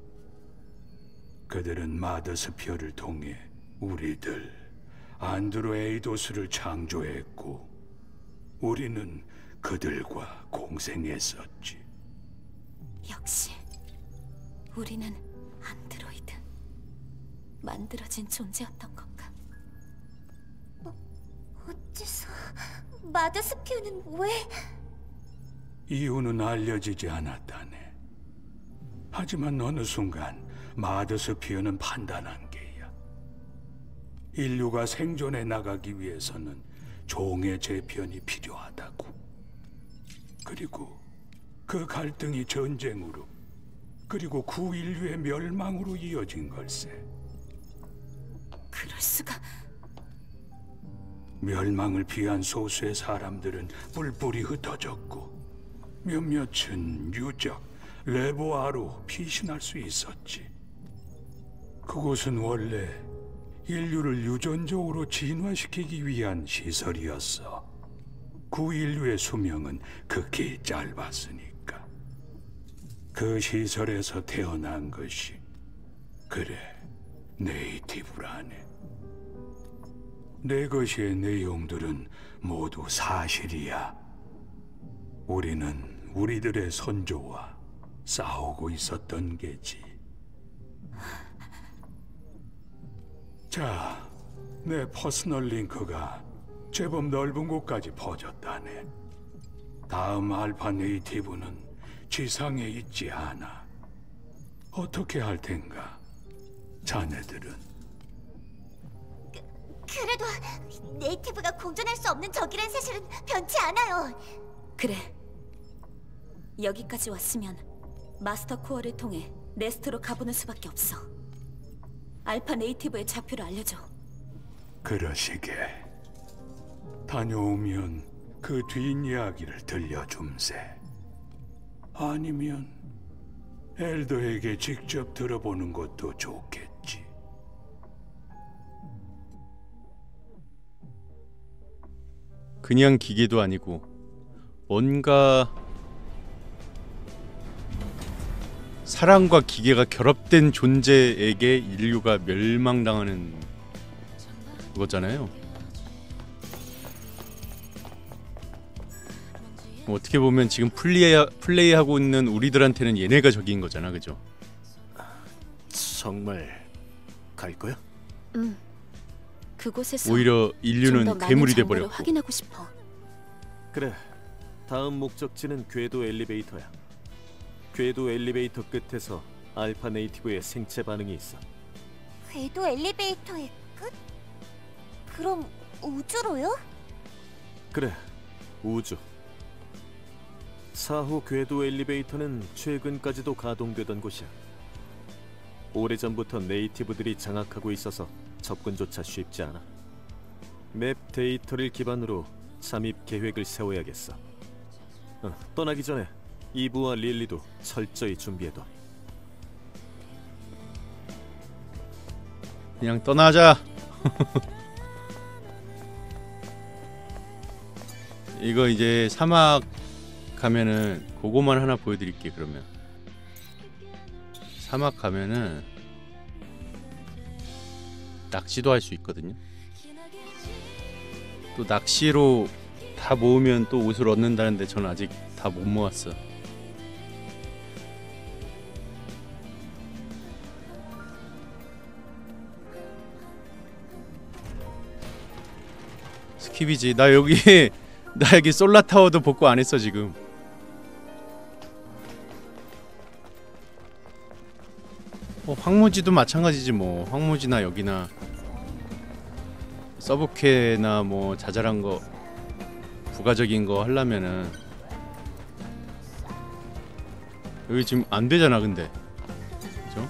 그들은 마더스피어를 통해 우리들 안드로에이도스를 창조했고 우리는 그들과 공생했었지. 역시 우리는 안드로이드, 만들어진 존재였던 건가? 어째서 마더스피어는 왜... 이유는 알려지지 않았다네. 하지만 어느 순간 마더스피어는 판단한 게야. 인류가 생존해 나가기 위해서는 종의 재편이 필요하다고. 그리고 그 갈등이 전쟁으로, 그리고 구인류의 멸망으로 이어진 걸세. 그럴 수가... 멸망을 피한 소수의 사람들은 뿔뿔이 흩어졌고 몇몇은 유적, 레보아로 피신할 수 있었지. 그곳은 원래 인류를 유전적으로 진화시키기 위한 시설이었어. 구인류의 수명은 극히 짧았으니까. 그 시설에서 태어난 것이, 그래, 네이티브라네. 내 것의 내용들은 모두 사실이야. 우리는 우리들의 선조와 싸우고 있었던 게지. 자, 내 퍼스널 링크가 제법 넓은 곳까지 퍼졌다네. 다음 알파 네이티브는 지상에 있지 않아. 어떻게 할 텐가, 자네들은? 그래도 네이티브가 공존할 수 없는 적이란 사실은 변치 않아요. 그래. 여기까지 왔으면 마스터 코어를 통해 레스트로 가보는 수밖에 없어. 알파 네이티브의 좌표를 알려줘. 그러시게. 다녀오면 그 뒷이야기를 들려줌세. 아니면 엘더에게 직접 들어보는 것도 좋겠지. 그냥 기계도 아니고 뭔가 사람과 기계가 결합된 존재에게 인류가 멸망당하는 그거잖아요. 어떻게 보면 지금 플레이, 플레이하고 있는 우리들한테는 얘네가 적인 거잖아, 그죠? 정말 갈 거야? 응. 그곳에서 오히려 좀 인류는 더 많은 괴물이 정보를 돼버렸고. 확인하고 싶어. 그래, 다음 목적지는 궤도 엘리베이터야. 궤도 엘리베이터 끝에서 알파 네이티브의 생체 반응이 있어. 궤도 엘리베이터의 끝? 그럼 우주로요? 그래, 우주. 사 호 궤도 엘리베이터는 최근까지도 가동되던 곳이야. 오래전부터 네이티브들이 장악하고 있어서 접근조차 쉽지 않아. 맵 데이터를 기반으로 잠입 계획을 세워야겠어. 어, 떠나기 전에 이브와 릴리도 철저히 준비해둬. 그냥 떠나자. 이거 이제 사막 가면은 그거만 하나 보여드릴게. 그러면 사막 가면은 낚시도 할 수 있거든요. 또 낚시로 다 모으면 또 옷을 얻는다는데 저는 아직 다 못 모았어. 스킵이지. 나 여기 나 여기 솔라타워도 복구 안 했어 지금. 어, 황무지도 마찬가지지 뭐. 황무지나 여기나 서브퀘나 뭐 자잘한 거 부가적인 거 하려면은 여기 지금 안 되잖아 근데. 그죠?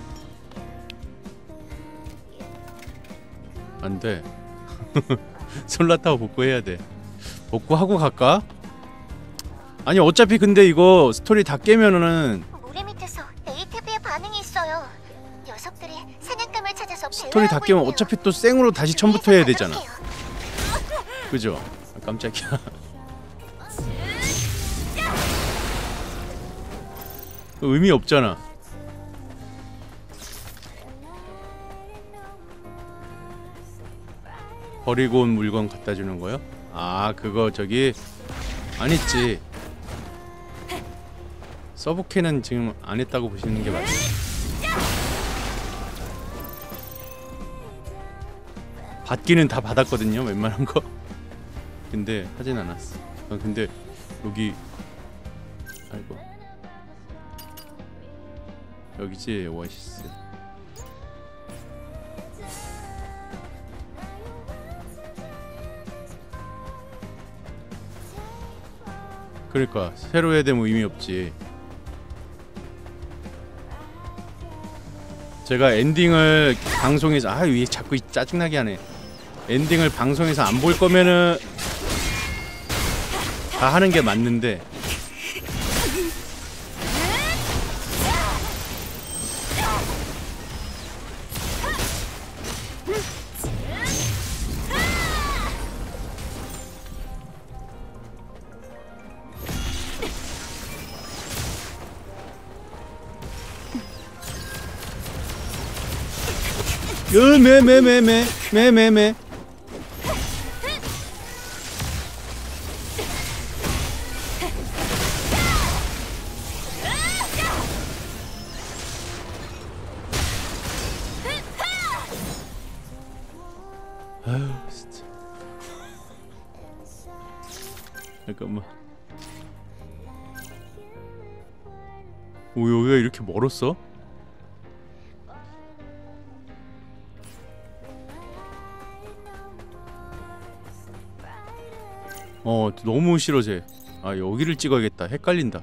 안 돼. 솔라타워 복구해야 돼. 복구하고 갈까? 아니 어차피 근데 이거 스토리 다 깨면은 모래 밑에서 네이티브의 반응이 있어요. 녀석들이 사냥감을 찾아서 스토리 다 배회하고 깨면 있네요. 어차피 또 생으로 다시 처음부터 해야 되잖아. 가볼게요. 그죠? 아, 깜짝이야. 의미 없잖아. 버리고 온 물건 갖다 주는 거요? 아 그거 저기 안 했지. 서브캐는 지금 안 했다고 보시는 게 맞아요. 받기는 다 받았거든요 웬만한 거. 근데 하진 않았어. 아, 근데 여기 아이고 여기지 오아시스. 그러니까 새로 해야 되면 의미 없지. 제가 엔딩을 방송에서 아 왜 자꾸 짜증나게 하네. 엔딩을 방송에서 안 볼 거면은 다 하는 게 맞는데 으매매매매매매매 아유 진짜. 잠깐만. 오 여기가 이렇게 멀었어? 어 너무 싫어 쟤. 아 여기를 찍어야겠다. 헷갈린다.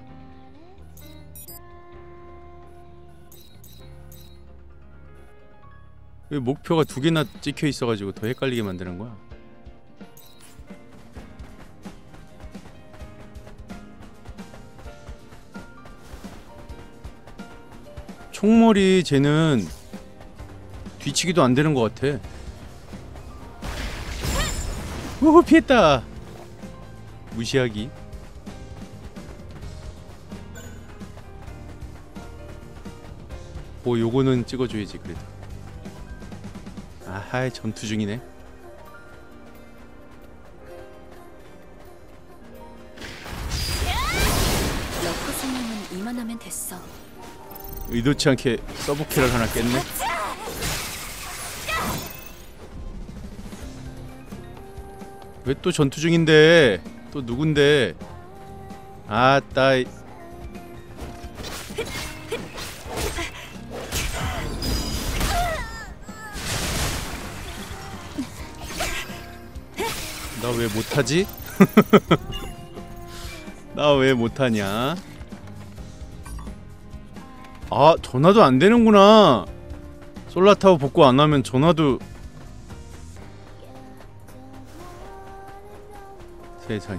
왜 목표가 두 개나 찍혀 있어가지고 더 헷갈리게 만드는 거야? 총머리 쟤는 뒤치기도 안 되는 것 같아. 오 피했다. 무시하기. 오 요거는 찍어줘야지 그래도. 아하이 전투 중이네. 러커 생명은 이만하면 됐어. 의도치 않게 서브킬을 하나 깼네. 왜 또 전투 중인데? 또 누군데? 아따. 나 왜 못하지? 나 왜 못하냐? 아 전화도 안 되는구나. 솔라타워 복구 안 하면 전화도. 세상에.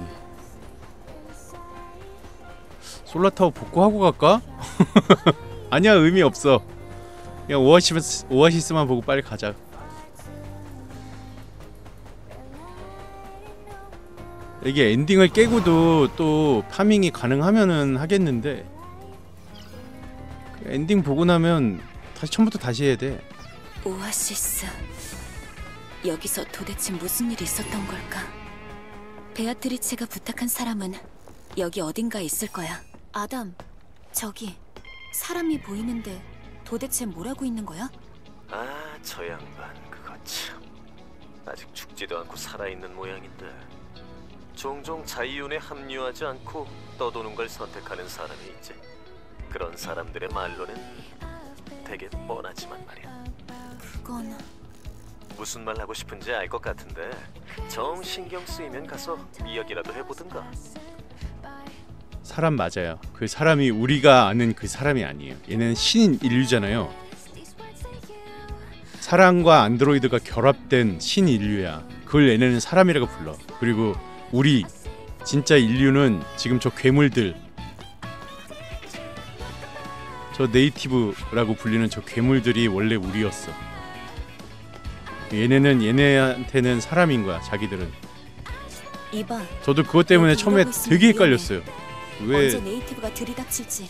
솔라타워 복구하고 갈까? 아니야 의미 없어. 그냥 오아시스, 오아시스만 보고 빨리 가자. 이게 엔딩을 깨고도 또 파밍이 가능하면은 하겠는데 엔딩 보고 나면 다시 처음부터 다시 해야 돼. 오아시스. 여기서 도대체 무슨 일이 있었던 걸까? 베아트리체가 부탁한 사람은 여기 어딘가에 있을 거야. 아담, 저기 사람이 보이는데 도대체 뭘 하고 있는 거야? 아, 저 양반 그거 참. 아직 죽지도 않고 살아있는 모양인데 종종 자이윤에 합류하지 않고 떠도는 걸 선택하는 사람이 있지. 그런 사람들의 말로는 되게 뻔하지만 말이야. 그건 무슨 말 하고 싶은지 알 것 같은데 정 신경 쓰이면 가서 이야기라도 해보든가. 사람 맞아요. 그 사람이 우리가 아는 그 사람이 아니에요. 얘는 신인 인류잖아요. 사람과 안드로이드가 결합된 신인류야. 그걸 얘네는 사람이라고 불러. 그리고 우리 진짜 인류는 지금 저 괴물들, 저 네이티브라고 불리는 저 괴물들이 원래 우리였어. 얘네는 얘네한테는 사람인 거야. 자기들은. 이봐. 저도 그것 때문에 여기 처음에 이러고 있으면 되게 위험해. 헷갈렸어요. 왜 언제 네이티브가 들이닥칠지.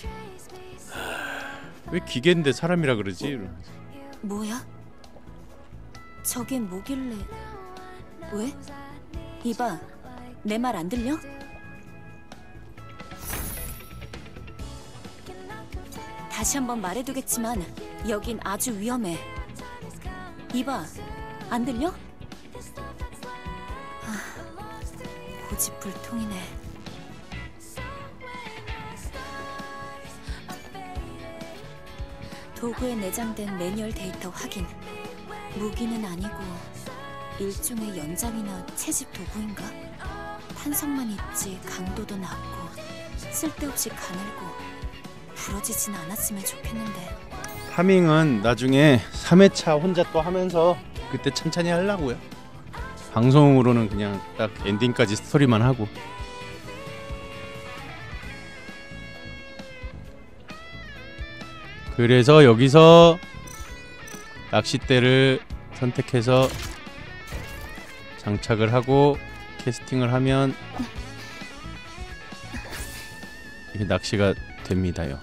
왜 기계인데 사람이라 그러지? 이러면서. 뭐야? 저게 뭐길래? 왜? 이봐, 내 말 안 들려? 다시 한번 말해두겠지만 여긴 아주 위험해. 이봐, 안 들려? 아, 고집불통이네. 도구에 내장된 매뉴얼 데이터 확인. 무기는 아니고 일종의 연장이나 채집 도구인가? 탄성만 있지 강도도 낮고 쓸데없이 가늘고 부러지진 않았으면 좋겠는데. 파밍은 나중에 삼 회차 혼자 또 하면서 그때 천천히 하려고요. 방송으로는 그냥 딱 엔딩까지 스토리만 하고. 그래서 여기서 낚싯대를 선택해서 장착을 하고 캐스팅을 하면 이게 낚시가 됩니다요.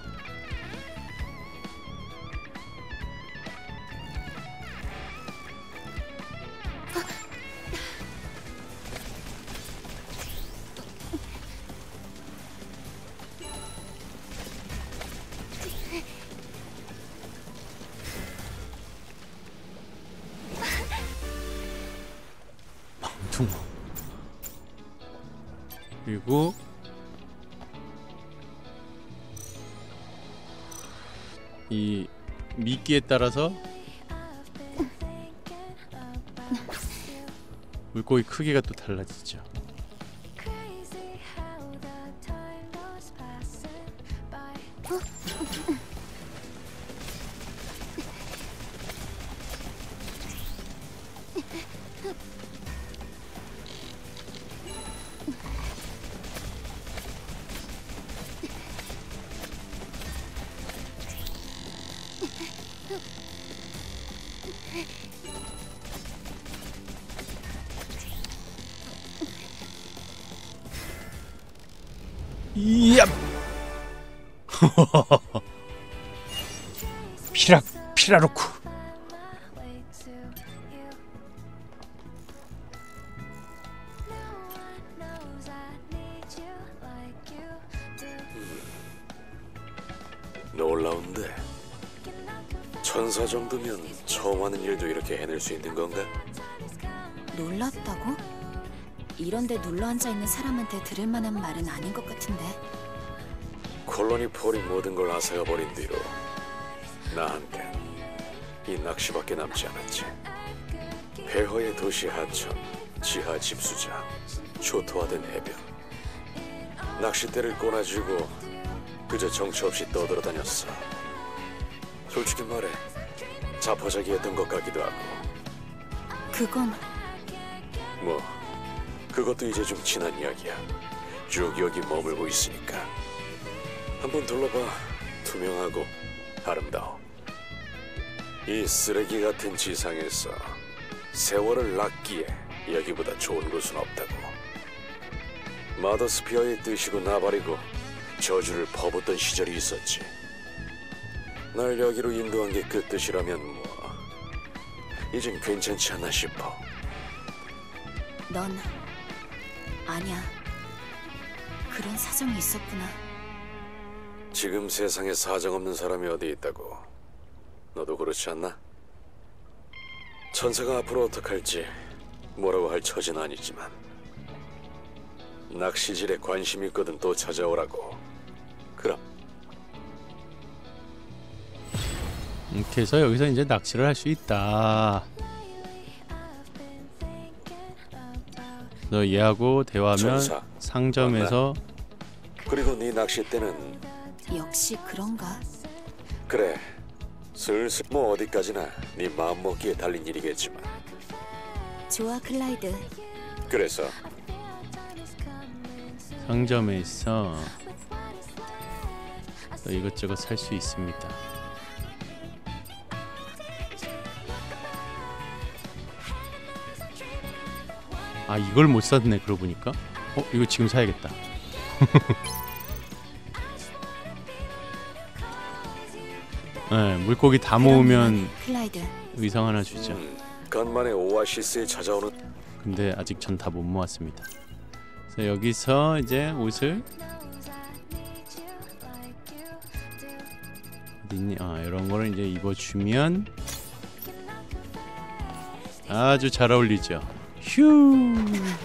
퉁. 그리고 이 미끼에 따라서 물고기 크기가 또 달라지죠. 이야. 피락 피라로쿠. 놀라운데 천사 정도면 처음 하는 일도 이렇게 해낼 수 있는 건가? 놀랍다고? 이런데 눌러앉아 있는 사람한테 들을 만한 말은 아닌 것 같은데. 콜로니 폴이 모든 걸 앗아가버린 뒤로 나한텐 이 낚시밖에 남지 않았지. 폐허의 도시 하천, 지하 집수장, 초토화된 해변. 낚싯대를 꼬나쥐고 그저 정처 없이 떠돌아다녔어. 솔직히 말해 자포자기했던 것 같기도 하고. 그건 뭐 그것도 이제 좀 지난 이야기야. 쭉 여기 머물고 있으니까. 한번 둘러봐. 투명하고 아름다워. 이 쓰레기 같은 지상에서 세월을 낚기에 여기보다 좋은 곳은 없다고. 마더스피어의 뜻이고 나발이고 저주를 퍼붓던 시절이 있었지. 날 여기로 인도한 게 그 뜻이라면 뭐 이젠 괜찮지 않나 싶어. 넌 아니야. 그런 사정이 있었구나. 지금 세상에 사정 없는 사람이 어디 있다고. 너도 그렇지 않나? 천사가 앞으로 어떡할지 뭐라고 할 처지는 아니지만 낚시질에 관심 있거든 또 찾아오라고. 그럼 이렇게 해서 여기서 이제 낚시를 할 수 있다. 너 얘하고 대화하면 전사, 상점에서 그리고 네 낚싯대는 역시 그런가? 그래 슬슬 뭐 어디까지나 네 마음먹기에 달린 일이겠지만. 좋아, 클라이드. 그래서 상점에서 또 이것저것 살 수 있습니다. 아, 이걸 못 샀네. 그러고 보니까. 어, 이거 지금 사야겠다. 네, 물고기 다 모으면 클라이드. 의상 하나 주죠. 음, 간만에 오아시스에 찾아오는. 근데 아직 전 다 못 모았습니다. 그래서 여기서 이제 옷을 어딨니? 아, 이런 거를 이제 입어주면 아주 잘 어울리죠. 휴.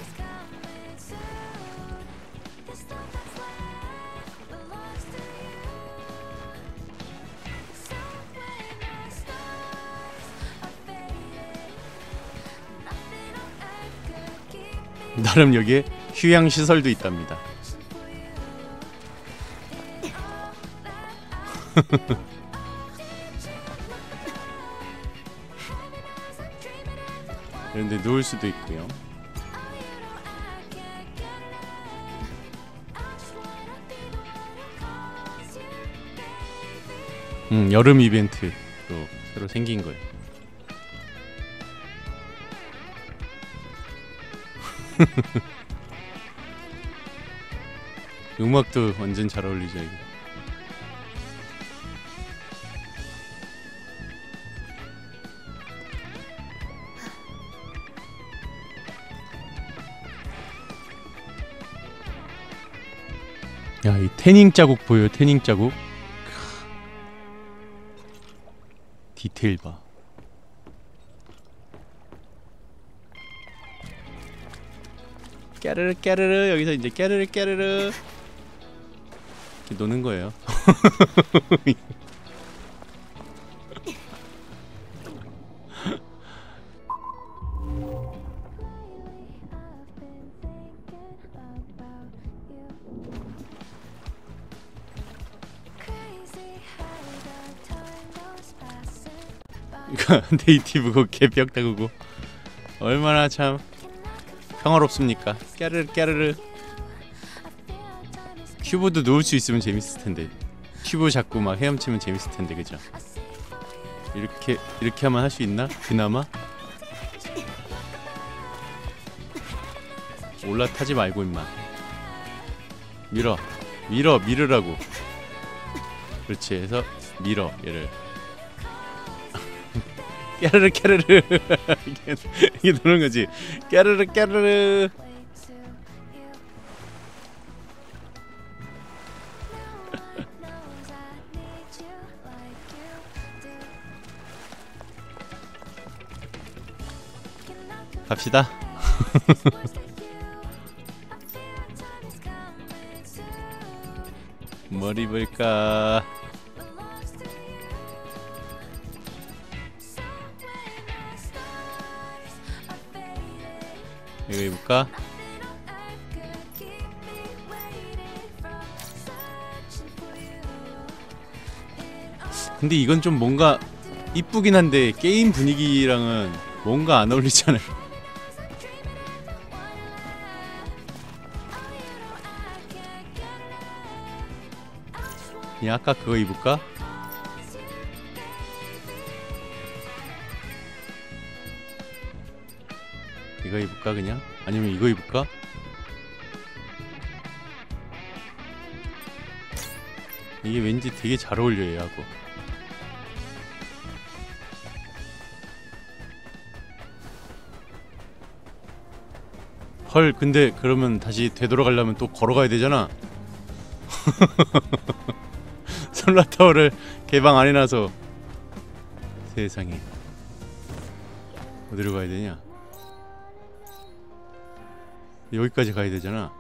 나름 여기에 휴양 시설도 있답니다. 이런데 누울 수도 있고요. 음, 여름 이벤트로 새로 생긴 거예요. 음악도 완전 잘 어울리죠 이거. 야, 이 태닝 자국 보여요? 태닝 자국. 디테일 봐. 깨르르 깨르르. 여기서 이제 깨르르 깨르르 이렇게 노는 거예요. 이거 네이티브고 개벽 다구고 얼마나 참 평화롭습니까? 깨르르 깨르르. 큐브도 놓을 수 있으면 재밌을 텐데. 큐브 잡고 막 헤엄치면 재밌을 텐데, 그죠? 이렇게 이렇게 하면 할 수 있나? 그나마? 올라타지 말고 임마. 밀어, 밀어, 밀으라고. 그렇지. 해서 밀어 얘를. 깨르르 깨르르. 이게, 이게 노는 거지. 깨르르 깨르르. 갑시다. 뭘 입을까? 이거 입을까? 근데 이건 좀 뭔가 이쁘긴 한데 게임 분위기랑은 뭔가 안 어울리잖아요. 그냥 아까 그거 입을까? 이거 입을까 그냥? 아니면 이거 입을까? 이게 왠지 되게 잘 어울려요 얘하고. 헐, 근데 그러면 다시 되돌아가려면 또 걸어가야 되잖아. 솔라타워를 개방 안 해놔서. 세상에 어디로 가야 되냐? 여기까지 가야 되잖아.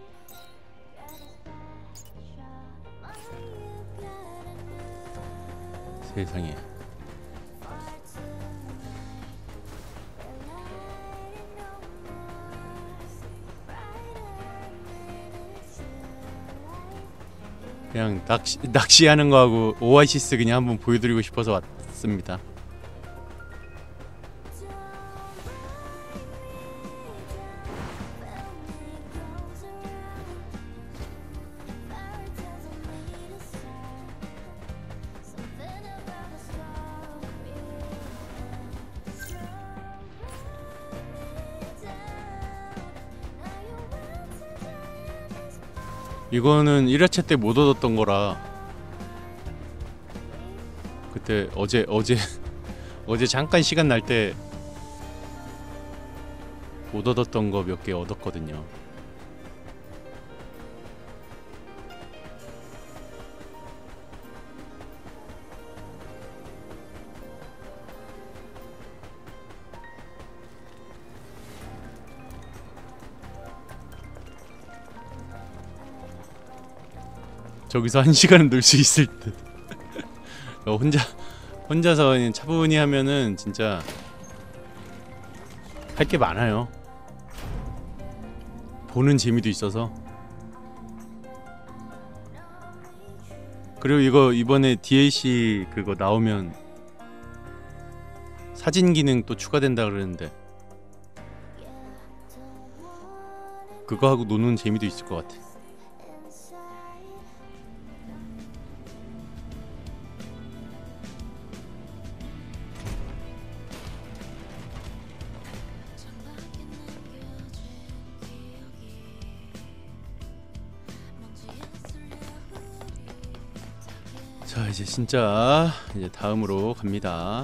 세상에. 그냥 낚시, 낚시하는 거하고 오아시스 그냥 한번 보여드리고 싶어서 왔습니다. 이거는 일 회차 때 못 얻었던 거라 그때 어제 어제 어제 잠깐 시간 날 때 못 얻었던 거 몇 개 얻었거든요. 저기서 한 시간은 놀 수 있을 듯. 혼자 혼자서 그냥 차분히 하면은 진짜 할 게 많아요. 보는 재미도 있어서. 그리고 이거 이번에 디엘씨 그거 나오면 사진 기능 또 추가된다 그러는데 그거 하고 노는 재미도 있을 것 같아. 자, 이제 진짜 이제 다음으로 갑니다.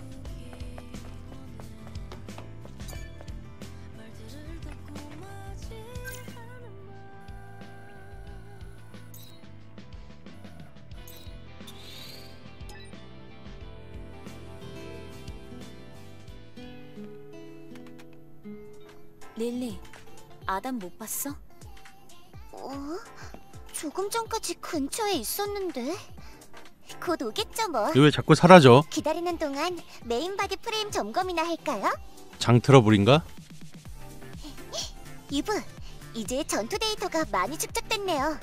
릴리, 아담 못 봤어? 어? 조금 전까지 근처에 있었는데 곧 오겠죠 뭐. 왜 자꾸 사라져? 기다리는 동안 메인 바디 프레임 점검이나 할까요? 장 트러블인가? 이브, 이제 전투 데이터가 많이 축적됐네요.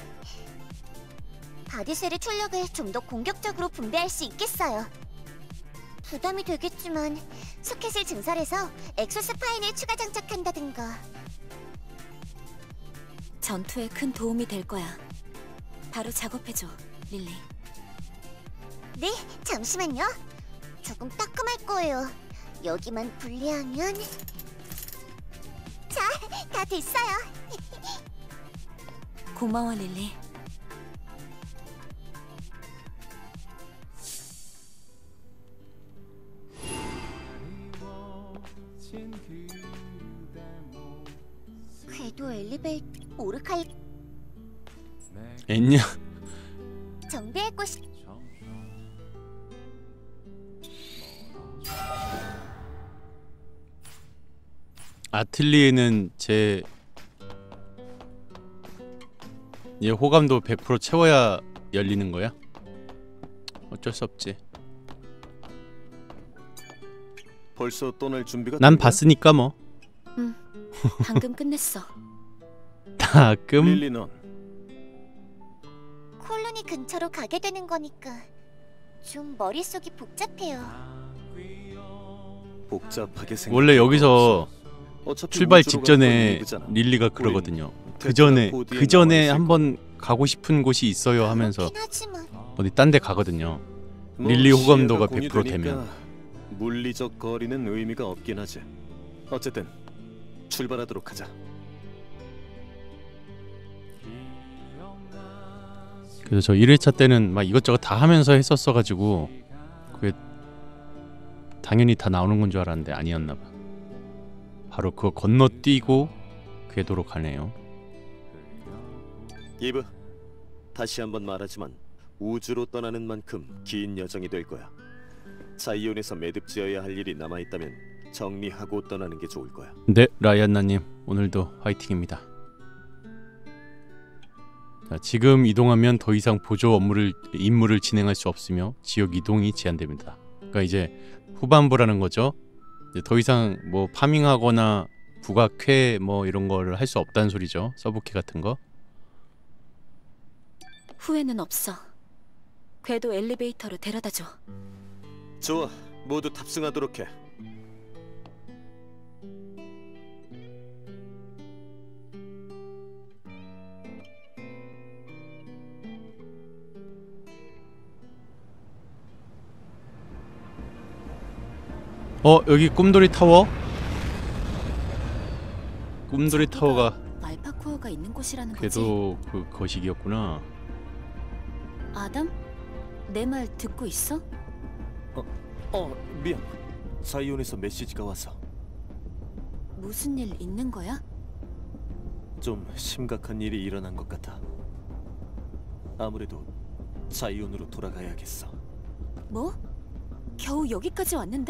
바디셀의 출력을 좀 더 공격적으로 분배할 수 있겠어요. 부담이 되겠지만 소켓을 증설해서 엑소스 파인을 추가 장착한다든가. 전투에 큰 도움이 될 거야. 바로 작업해줘, 릴리. 네, 잠시만요. 조금 따끔할 거예요. 여기만 분리하면... 자, 다 됐어요. 고마워, 릴리. 궤도 엘리베이터 오르칼 엔냐? 정비할 곳이... 아틀리에는 제 얘 호감도 백 퍼센트 채워야 열리는 거야? 어쩔 수 없지. 벌써 떠날 준비가 난 된 거야? 봤으니까 뭐. 응, 방금 끝냈어. 가끔 릴리 넌 콜로니 근처로 가게 되는 거니까 좀 머릿속이 복잡해요. 복잡하게 생각. 원래 여기서 출발 직전에 잖아. 릴리가 그러거든요. 그 전에 그 전에 한번 가고 싶은 곳이 있어요 하면서 그렇긴 하지만 어디 딴 데 가거든요. 뭐 릴리 호감도가 시야가 백 퍼센트 공유되니까 되면. 물리적 거리는 의미가 없긴 하지. 어쨌든 출발하도록 하자. 그래서 저 일 회차 때는 막 이것저것 다 하면서 했었어가지고 그게 당연히 다 나오는 건 줄 알았는데 아니었나 봐. 바로 그거 건너뛰고 궤도로 가네요. 이브, 다시 한번 말하지만 우주로 떠나는 만큼 긴 여정이 될 거야. 자이온에서 매듭지어야 할 일이 남아있다면 정리하고 떠나는 게 좋을 거야. 네, 라이안나님 오늘도 화이팅입니다. 자, 지금 이동하면 더 이상 보조 업무를 임무를 진행할 수 없으며 지역 이동이 제한됩니다. 그러니까 이제 후반부라는 거죠. 이제 더 이상 뭐 파밍하거나 부가캐 뭐 이런 거를 할 수 없다는 소리죠. 서브캐 같은 거. 후회는 없어. 궤도 엘리베이터로 데려다줘. 좋아, 모두 탑승하도록 해. 어, 여기 꿈돌이 타워? 꿈돌이 타워가 알파코어가 있는 곳이라는 거지. 걔도 그 거식이었구나. 아담? 내 말 듣고 있어? 어, 미안. 자이온에서 메시지가 와서 무슨 일 있는 거야? 좀 심각한 일이 일어난 것 같아. 아무래도 자이온으로 돌아가야겠어. 뭐? 겨우 여기까지 왔는데?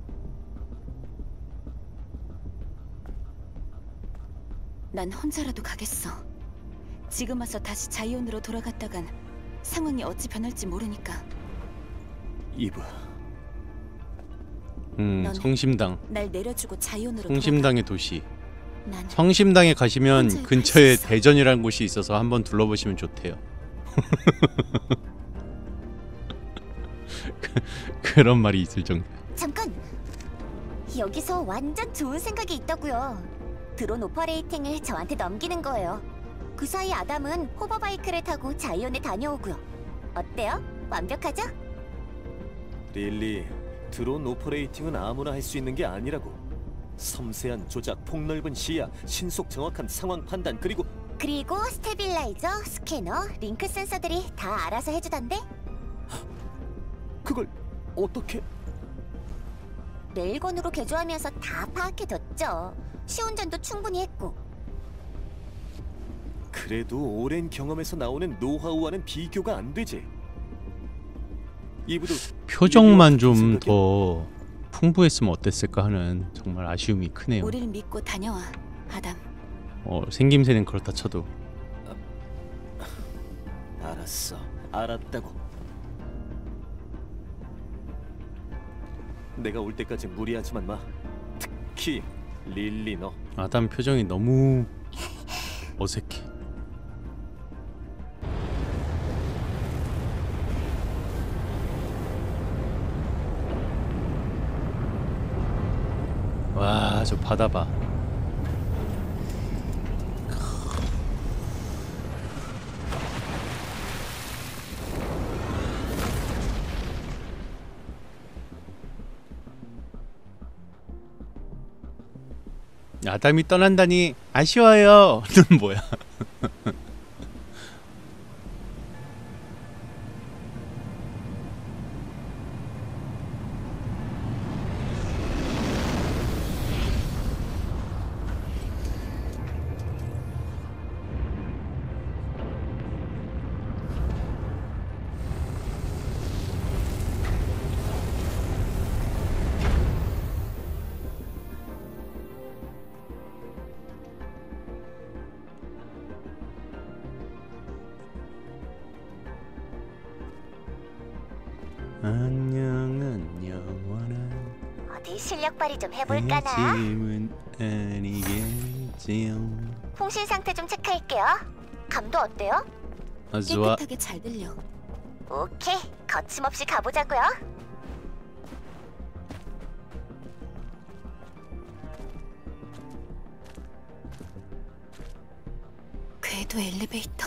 난 혼자라도 가겠어. 지금 와서 다시 자이온으로 돌아갔다간 상황이 어찌 변할지 모르니까. 이브, 음, 넌 성심당. 날 내려주고 자이온으로 성심당의 도시. 돌아가. 난 성심당에 가시면 혼자 근처에 갈수 있어. 대전이라는 곳이 있어서 한번 둘러보시면 좋대요. 그런 말이 있을 정도. 잠깐! 여기서 완전 좋은 생각이 있다고요. 드론 오퍼레이팅을 저한테 넘기는 거예요. 그 사이 아담은 호버바이크를 타고 자이온에 다녀오고요. 어때요? 완벽하죠? 릴리, 드론 오퍼레이팅은 아무나 할 수 있는 게 아니라고. 섬세한 조작, 폭넓은 시야, 신속 정확한 상황 판단, 그리고 그리고 스테빌라이저, 스캐너, 링크 센서들이 다 알아서 해주던데? 그걸 어떻게... 레일건으로 개조하면서 다 파악해뒀죠. 시운전도 충분히 했고. 그래도 오랜 경험에서 나오는 노하우와는 비교가 안 되지. 이브도 표정만 릴리와 좀 같은 더 풍부했으면 어땠을까 하는 정말 아쉬움이 크네요. 우릴 믿고 다녀와, 아담. 어, 생김새는 그렇다 쳐도 알았어, 알았다고. 내가 올 때까지 무리하지만 마. 특히 릴리 너. 아담 표정이 너무 어색해. 와, 저 바다 봐. 아담이 떠난다니 아쉬워요. 는 뭐야? 안녕은 영원한 어디 실력 발휘 좀 해볼까나? 헤어짐은 아니겠지요. 통신 상태 좀 체크할게요. 감도 어때요? 아, 좋아. 깨끗하게 잘 들려. 오케이, 거침없이 가보자고요. 궤도 엘리베이터.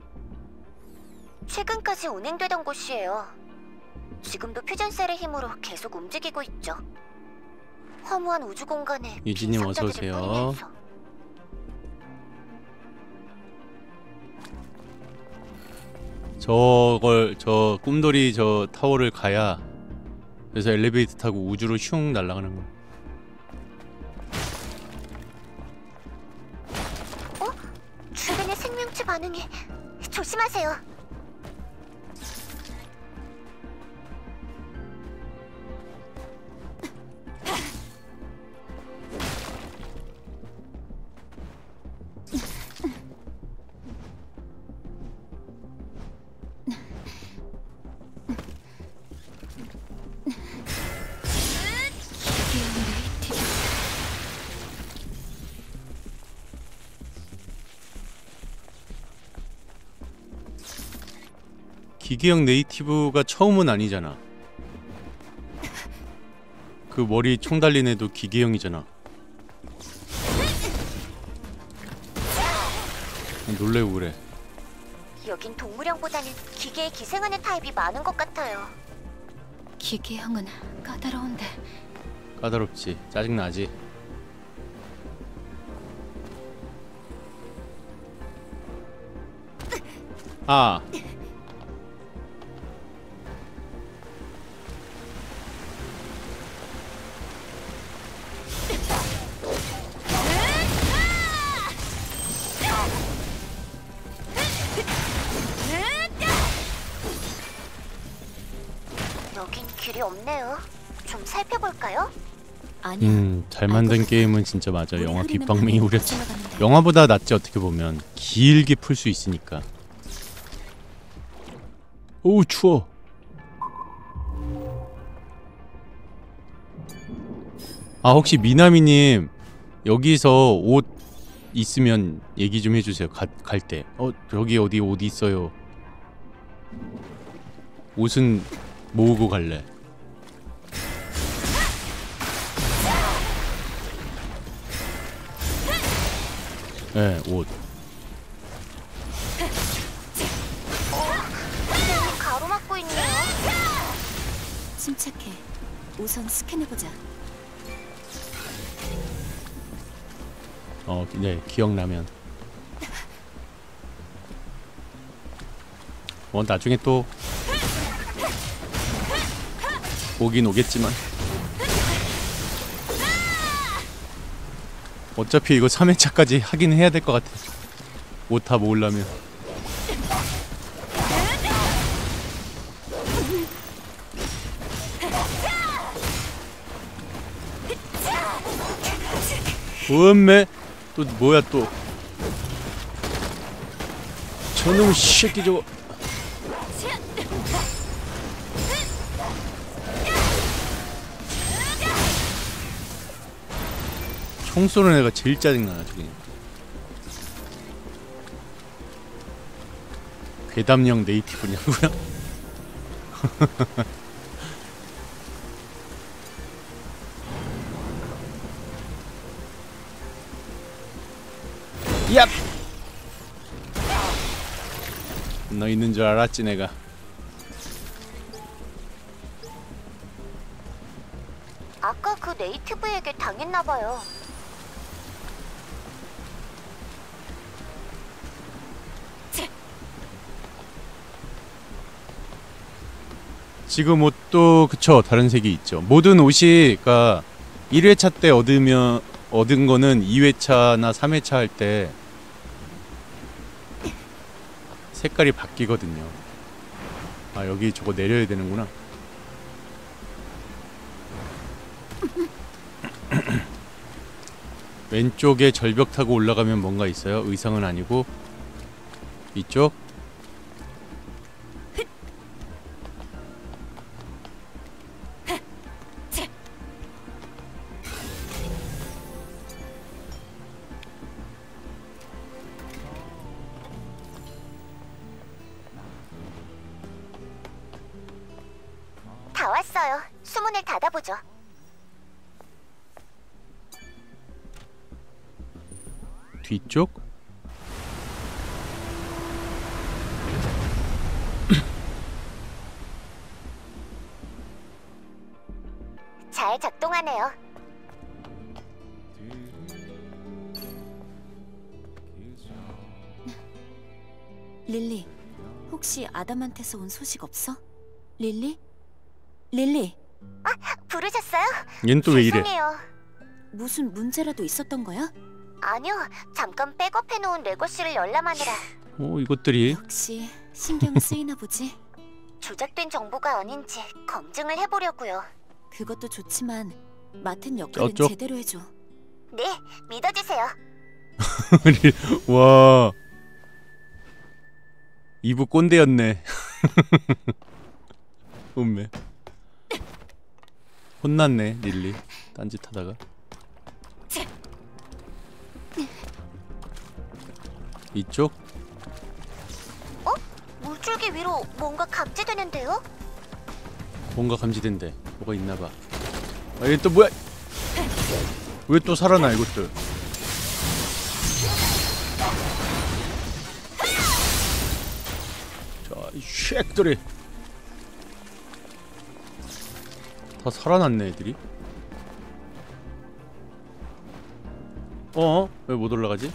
최근까지 운행되던 곳이에요. 지금도 퓨전셀의 힘으로 계속 움직이고 있죠. 허무한 우주 공간에 유진님 어서 빈상자들이 오세요. 뿌리면서. 저걸 저 꿈돌이 저 타워를 가야 그래서 엘리베이터 타고 우주로 슝 날아가는 거. 어? 주변의 생명체 반응이. 조심하세요. 기계형 네이티브가 처음은 아니잖아. 그 머리 총 달린 애도 기계형이잖아. 놀래고 그래. 여긴 동물형보다는 기계에 기생하는 타입이 많은 것 같아요. 기계형은 까다로운데. 까다롭지. 짜증나지. 아. 여긴 길이 없네요. 좀 살펴볼까요? 아니야. 음, 잘 만든 알고 게임은 진짜 맞아. 우리 영화 흐리는 빗방맹이 방향으로 우렸지. 올라가는데. 영화보다 낫지 어떻게 보면. 길게 풀 수 있으니까. 오우 추워. 아 혹시 미나미님 여기서 옷 있으면 얘기 좀 해주세요. 가, 갈 때. 어 저기 어디 옷 있어요. 옷은 모으고 갈래. 네, 옷. 가로막고 있네요. 침착해. 우선 스캔해보자. 어, 네, 기억나면. 어, 나중에 또 오긴 오겠지만. 어차피 이거 삼 회차까지 하긴 해야 될 것 같아. 옷 다 모으려면. 음메 또 뭐야 또 저놈 새끼 저거. 총 쏘는 애가 제일 짜증나 저기. 괴담형 네이티브냐고요? 얍! 너 있는 줄 알았지 내가. 아까 그 네이티브에게 당했나봐요. 지금 옷도 그쵸 다른 색이 있죠. 모든 옷이 그니까 일 회차 때 얻으면 얻은 거는 이 회차나 삼 회차 할 때 색깔이 바뀌거든요. 아 여기 저거 내려야 되는구나. 왼쪽에 절벽 타고 올라가면 뭔가 있어요? 의상은 아니고 이쪽? 다 왔어요. 수문을 닫아보죠. 뒤쪽? 잘 작동하네요. 릴리, 혹시 아담한테서 온 소식 없어? 릴리? 릴리, 부르셨어요? 얘는 또 왜 이래? 죄송해요. 무슨 문제라도 있었던 거야? 아니요. 잠깐 백업해놓은 레거시를 열람하느라. 어 이것들이 역시 신경 쓰이나 보지. 조작된 정보가 아닌지 검증을 해보려고요. 그것도 좋지만 맡은 역할은 저쪽. 제대로 해줘. 네, 믿어주세요. 와 이부 꼰대였네. 음메 혼났네 릴리 딴짓하다가. 이쪽? 물줄기 위로 뭔가 감지되는데요? 뭔가 감지된대. 뭐가 있나봐. 아, 얘 또 뭐야? 왜 또 살아나 이것들? 자, 이 쉑들이 다 살아났네 애들이. 어? 왜 못 올라가지?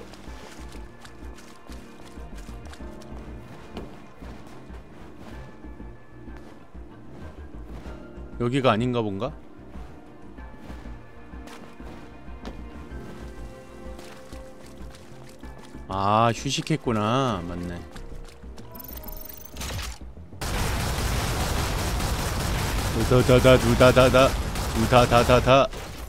여기가 아닌가 본가? 아, 휴식했구나. 맞네. 우다다다 두다다다 두다다다다.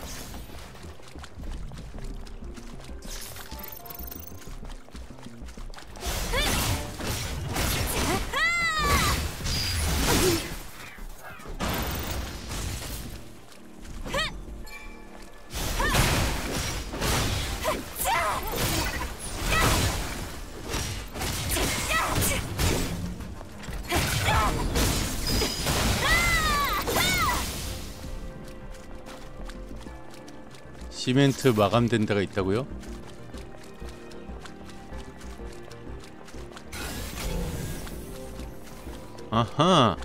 시멘트 마감된 데가 있다고요? 아하.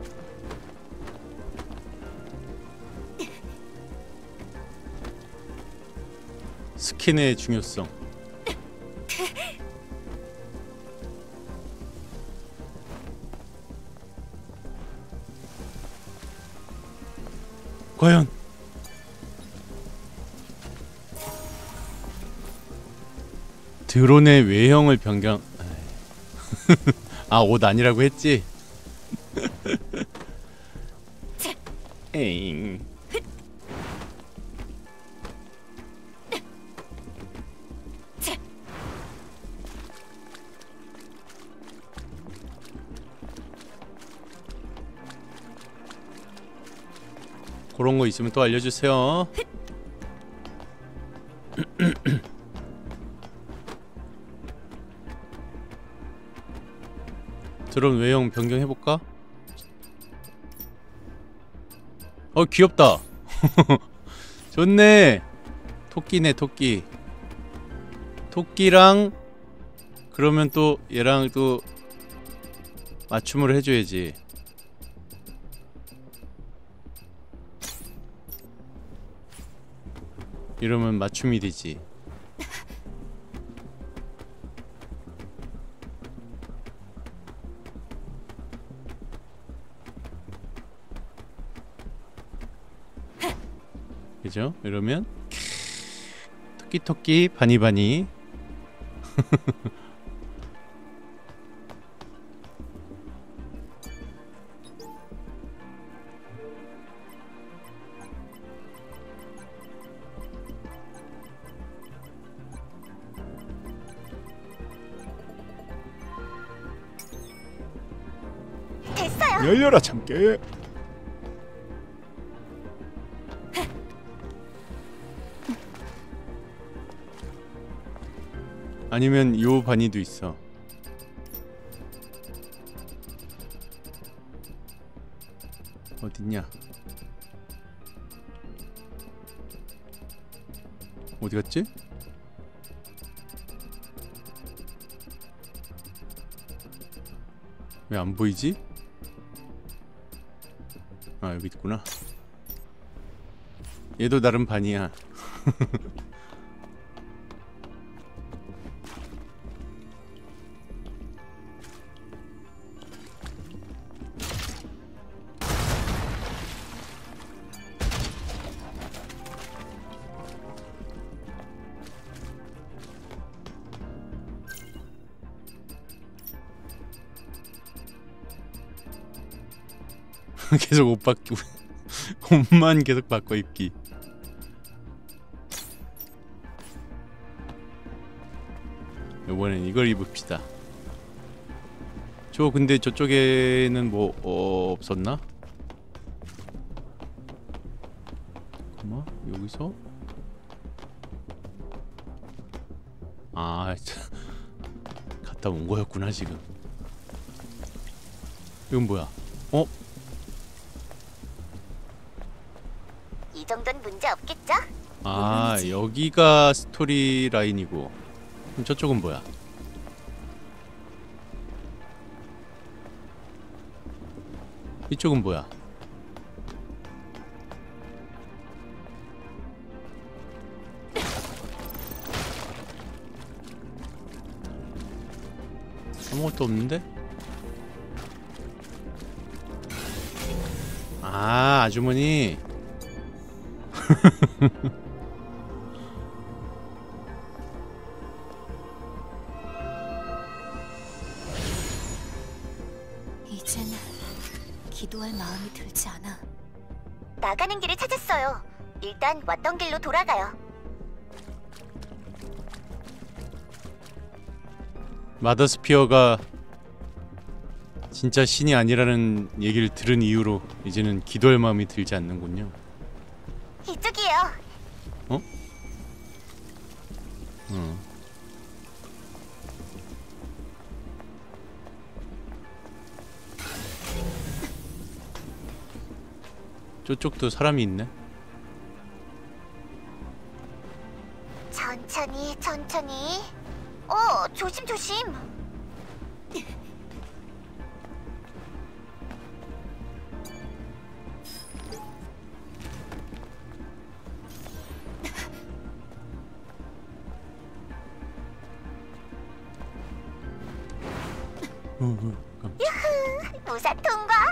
스킨의 중요성. 과연 드론의 외형을 변경. 아, 옷 아니라고 했지? 에잉. 그런 거 있으면 또 알려주세요. 드론 외형 변경해볼까? 어, 귀엽다. 좋네. 토끼네, 토끼. 토끼랑 그러면 또 얘랑 또 맞춤을 해줘야지. 이러면 맞춤이 되지. 그죠? 이러면 토끼 토끼 바니 바니. 됐어요. 열려라 참깨. 아니면 요 바니도 있어. 어딨냐? 어디 갔지? 왜 안 보이지? 아, 여기 있구나. 얘도 나름 반이야. 계속 옷 바뀌고 옷만 계속 바꿔 입기. 이번엔 이걸 입읍시다. 저 근데 저쪽에는 뭐 어, 없었나? 잠깐만, 여기서 아 갔다 온 거였구나 지금. 이건 뭐야? 어? 이 정도는 문제 없겠죠? 아, 물론이지. 여기가 스토리 라인이고. 그럼 저쪽은 뭐야? 이쪽은 뭐야? 아무것도 없는데? 아, 아주머니. 이젠 기도할 마음이 들지 않아. 나가는 길을 찾았어요. 일단 왔던 길로 돌아가요. 마더스피어가 진짜 신이 아니라는 얘기를 들은 이후로 이제는 기도할 마음이 들지 않는군요. 이쪽이에요. 어? 어. 저쪽도 사람이 있네. 천천히 천천히. 어, 조심 조심. 어, 어, 깜- 유후, 무사 통과.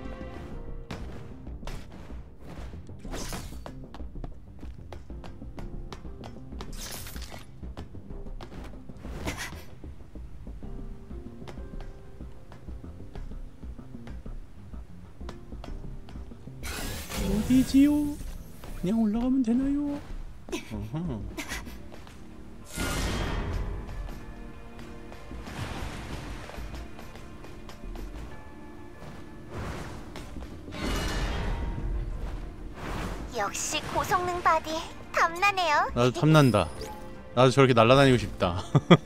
어디지요? 그냥 올라가면 되나요? 어허. 역시 고성능 바디 탐나네요. 나도 탐난다. 나도 저렇게 날아다니고 싶다.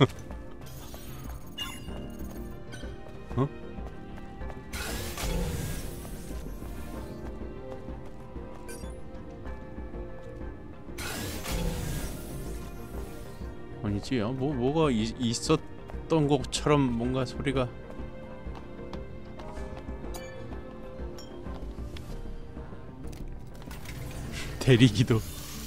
어? 아니지, 어, 뭐 뭐가 이, 있었던 것처럼 뭔가 소리가. 대리기도.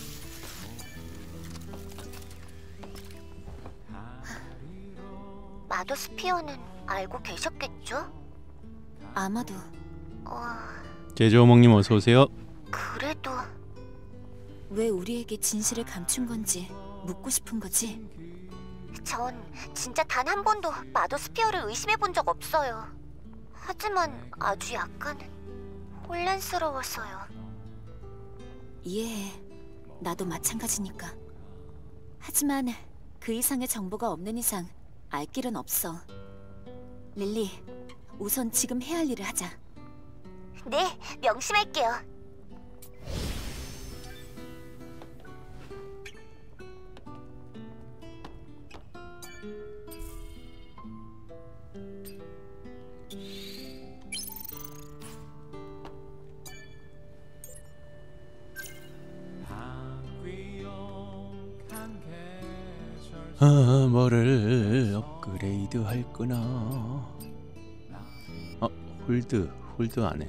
마더스피어는 알고 계셨겠죠? 아마도. 어, 제조어멍님 어서 오세요. 그래도 왜 우리에게 진실을 감춘 건지 묻고 싶은 거지? 전 진짜 단 한 번도 마더스피어를 의심해 본 적 없어요. 하지만 아주 약간 혼란스러워서요. 이해해. 나도 마찬가지니까. 하지만 그 이상의 정보가 없는 이상 알 길은 없어. 릴리, 우선 지금 해야 할 일을 하자. 네, 명심할게요. 아, 뭐를 업그레이드 할거나. 어, 홀드, 홀드 안 해.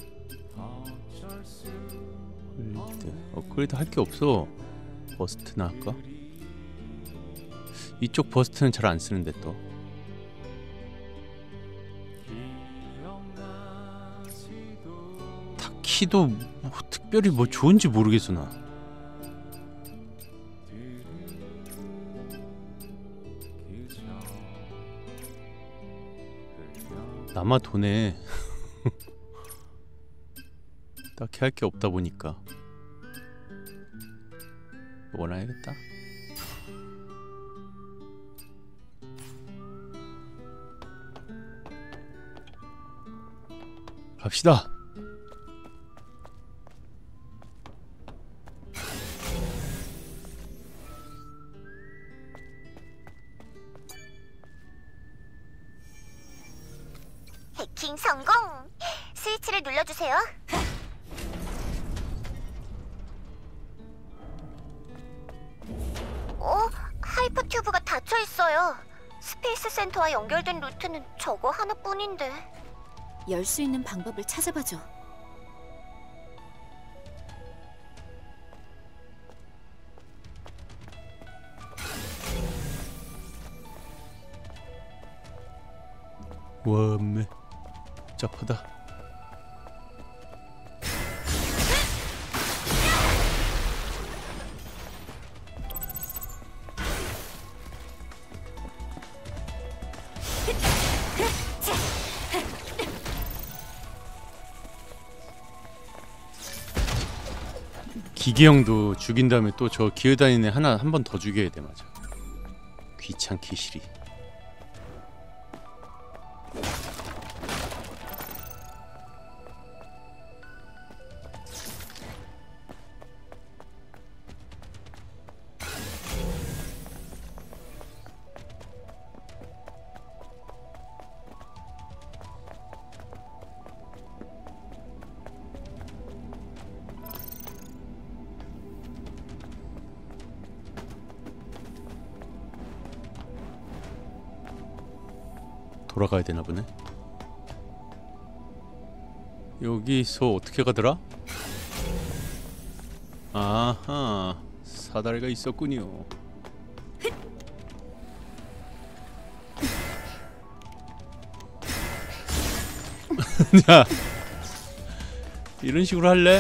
홀드, 업그레이드 할 게 없어. 버스트나 할까? 이쪽 버스트는 잘 안 쓰는데 또. 타키도 뭐 특별히 뭐 좋은지 모르겠어 나. 남아 도네. 딱히 할 게 없다 보니까 뭐나 해야겠다. 갑시다. 해킹 성공! 스위치를 눌러주세요. 어? 하이퍼 튜브가 닫혀 있어요. 스페이스 센터와 연결된 루트는 저거 하나뿐인데. 열 수 있는 방법을 찾아봐줘. 와매 복잡하다. 기계형도 죽인 다음에 또 저 기어다니는 애 하나 한 번 더 죽여야 돼. 맞아. 귀찮기 싫이. 돌아가야 되나 보네. 여기서 어떻게 가더라? 아하, 사다리가 있었군요. 자, 이런 식으로 할래?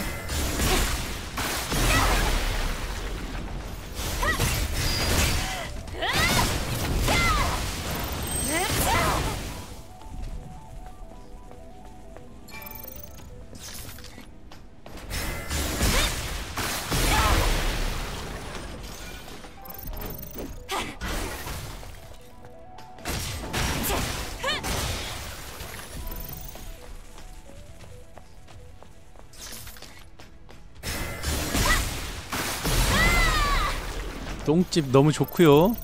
똥집 너무 좋고요.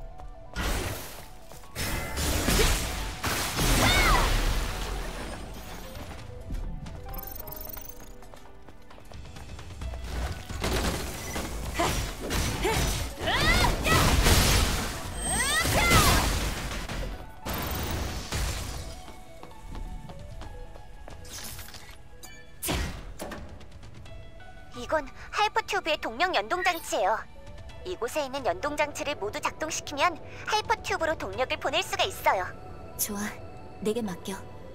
이건 하이퍼 튜브의 동력 연동 장치예요. 이곳에 있는 연동 장치를 모두 작동시키면 하이퍼 튜브로 동력을 보낼 수가 있어요. 좋아, 내게 맡겨.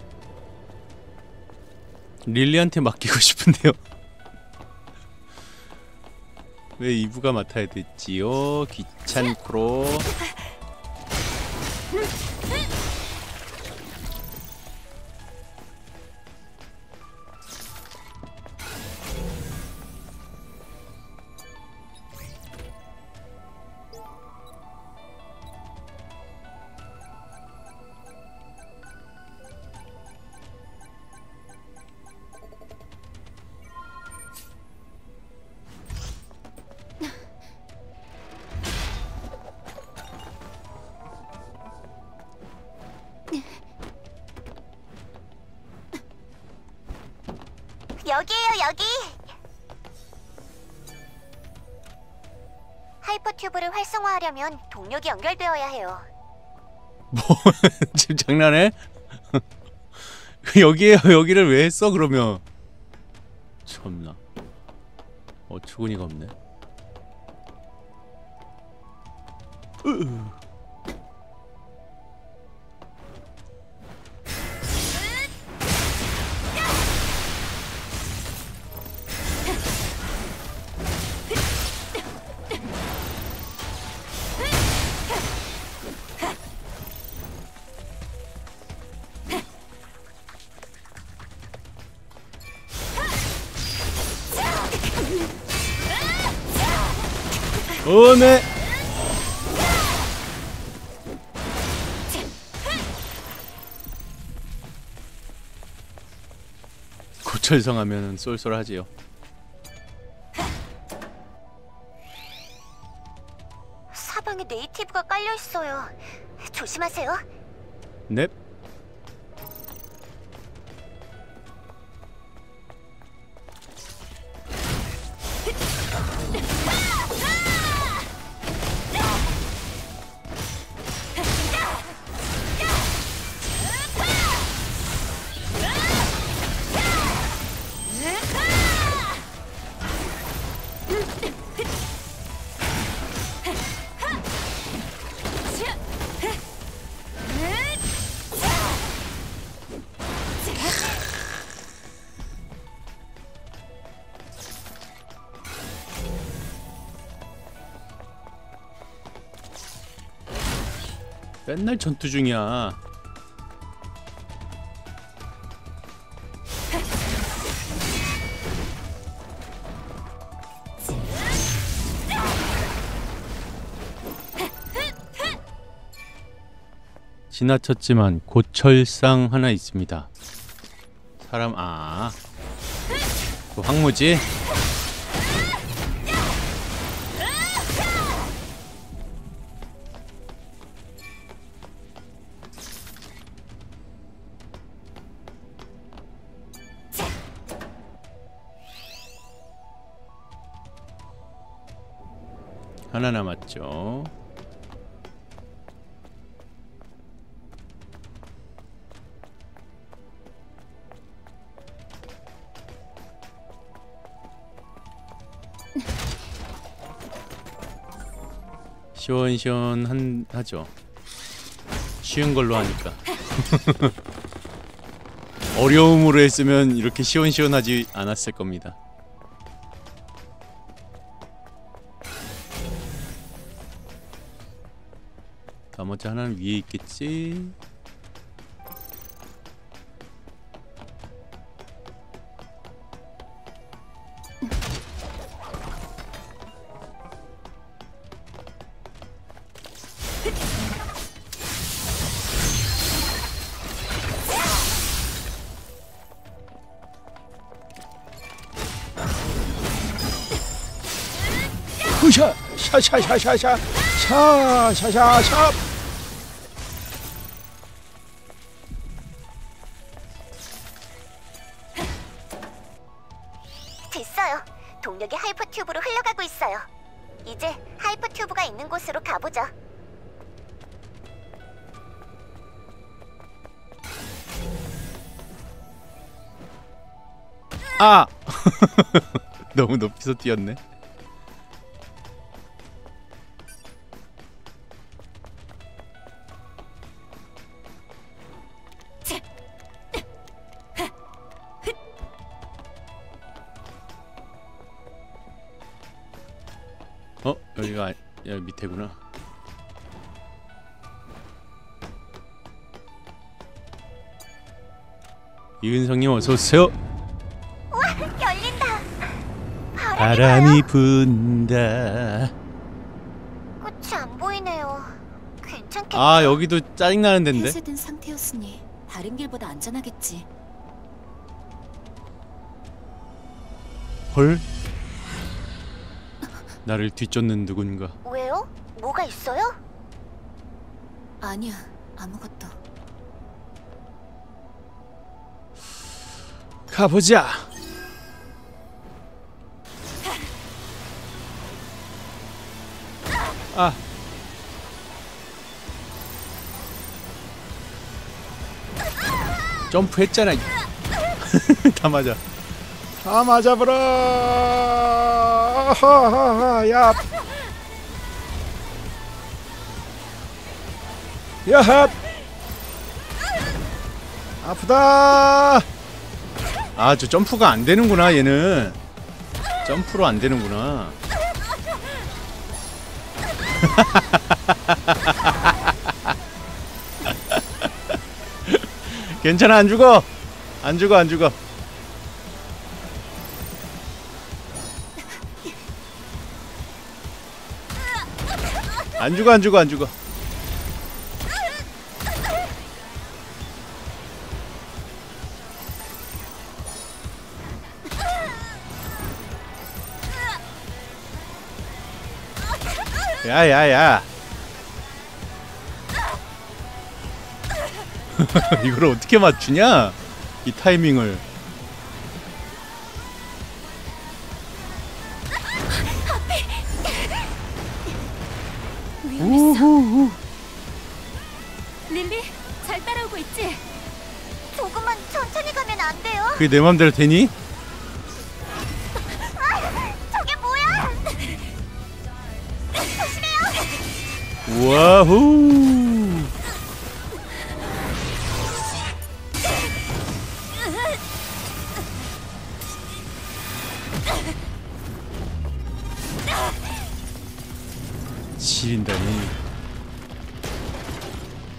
릴리한테 맡기고 싶은데요. 왜 이브가 맡아야 됐지요? 귀찮고로. 여기에요, 여기! 하이퍼 튜브를 활성화하려면 동력이 연결되어야 해요. 뭐 지금 장난해? 여기에요. 여기를 왜 했어 그러면? 참나. 어처구니가 없네. 으. 어네. 고철성하면 쏠쏠하지요. 사방에 네이티브가 깔려 있어요. 조심하세요. 넵. 맨날 전투 중이야. 지나쳤지만 고철상 하나 있습니다. 사람 아, 그 황무지. 하나 남았죠. 시원시원한 하죠. 쉬운 걸로 하니까. 어려움으로 했으면 이렇게 시원시원하지 않았을 겁니다. 나머지 하나는 위에 있겠지. 후샤 샤샤샤샤샤 샤샤샤샤. 됐어요. 동력이 하이퍼 튜브로 흘러가고 있어요. 이제 하이퍼 튜브가 있는 곳으로 가보죠. 아! 너무 높이서 뛰었네. 어? 여기가 여기 밑에구나. 이은성님 어서오세요. 우와, 열린다. 바람이, 바람이 분다. 끝이 안 보이네요. 괜찮겠죠? 아, 여기도 짜증나는 데인데. 폐쇄된 상태였으니 다른 길보다 안전하겠지. 헐? 나를 뒤쫓는 누군가. 왜요? 뭐가 있어요? 아니야, 아무것도. 가보자. 아. 점프했잖아. 다 맞아. 다 맞아버려. 하하하. 야. 야합. 아프다. 아, 저 점프가 안 되는구나, 얘는. 점프로 안 되는구나. 괜찮아, 안 죽어. 안 죽어, 안 죽어. 안 죽어, 안 죽어, 안 죽어. 야야야. 이걸 어떻게 맞추냐? 이 타이밍을. 위험했어. 릴리, 잘 따라오고 있지? 조금만 천천히 가면 안 돼요? 그게 내 맘대로 되니? 아, 저게 뭐야? 조심해요. 와후. 지린다니.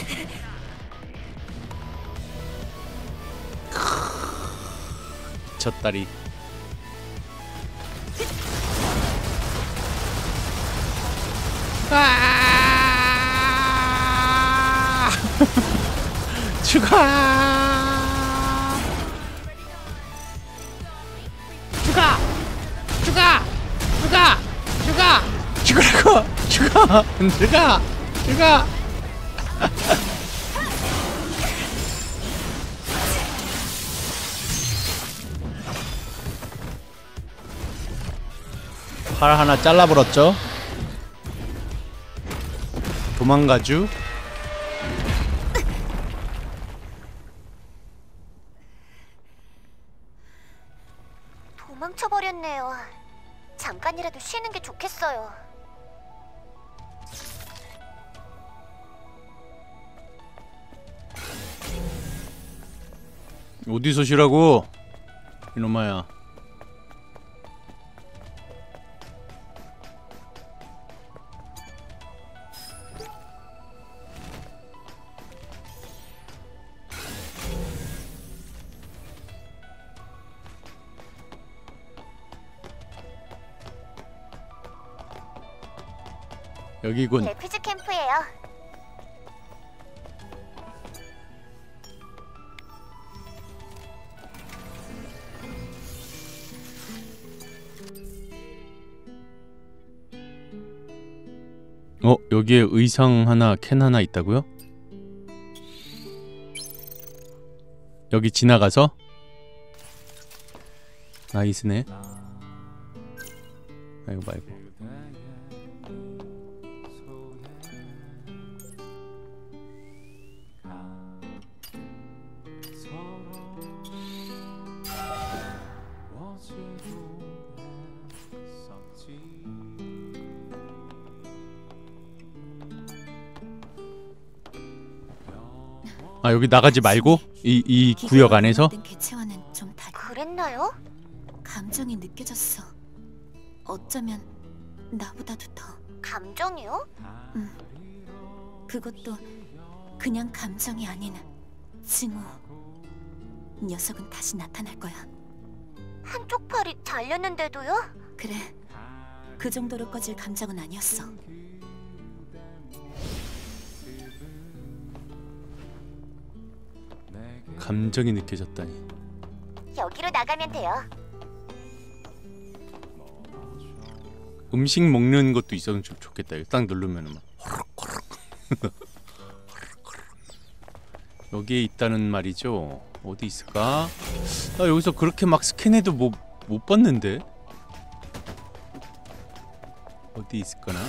미쳤다리. 아! 죽어! 죽어! 죽어! 죽어! 죽어! 죽으라고! 죽어! 죽어! 죽어! 팔 하나 잘라버렸죠? 도망가주? 도망쳐버렸네요. 잠깐이라도 쉬는 게 좋겠어요. 어디서 쉬라고? 이놈아야. 여기군. 레퓨지 캠프예요. 어, 여기에 의상 하나, 캔 하나 있다고요? 여기 지나가서? 나이스네. 아이고 말고. 아, 여기 나가지 말고? 이, 이 구역 안에서? 개체와는 좀 다르... 그랬나요? 감정이 느껴졌어. 어쩌면 나보다도 더. 감정이요? 응. 그것도 그냥 감정이 아닌 증오. 녀석은 다시 나타날 거야. 한쪽 팔이 잘렸는데도요? 그래. 그 정도로 꺼질 감정은 아니었어. 감정이 느껴졌다니. 여기로 나가면 돼요. 음식 먹는 것도 있어도 좀 좋겠다. 이거 딱 누르면은 막 호락호락. 여기에 있다는 말이죠. 어디 있을까? 나 여기서 그렇게 막 스캔해도 뭐 못 봤는데. 어디 있을까나?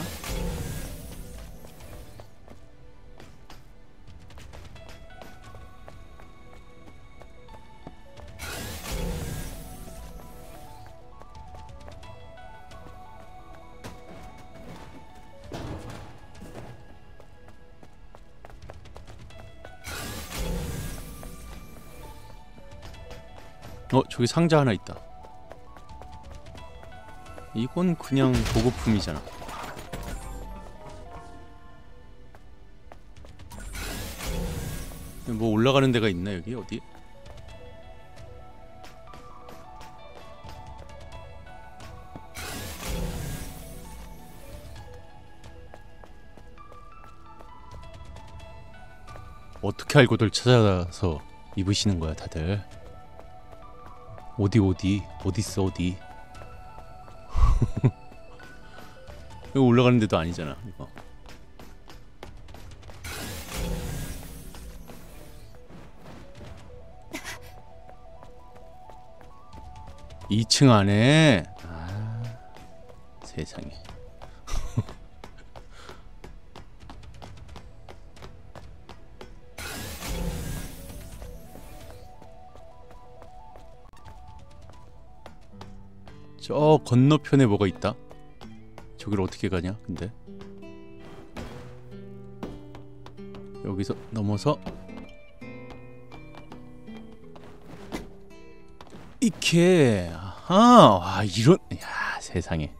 어, 저기 상자 하나 있다. 이건 그냥 보급품이잖아. 뭐 올라가는 데가 있나 여기? 어디? 어떻게 알고들 찾아서 입으시는 거야 다들? 어디 어디 어딨어 어디? 이거 올라가는 데도 아니잖아 이거. 이 층 안에. 아, 세상에. 저 건너편에 뭐가 있다? 저기를 어떻게 가냐 근데? 여기서 넘어서 이렇게. 아하. 와 이런. 야 세상에.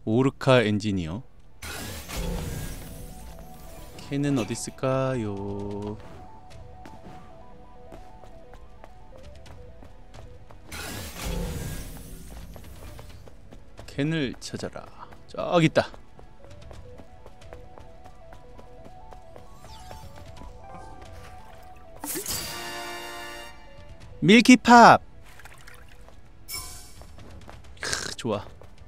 오르카 엔지니어. 캔은 어디 있을까요? 캔을 찾아라. 저기 있다. 밀키팝. 크, 좋아.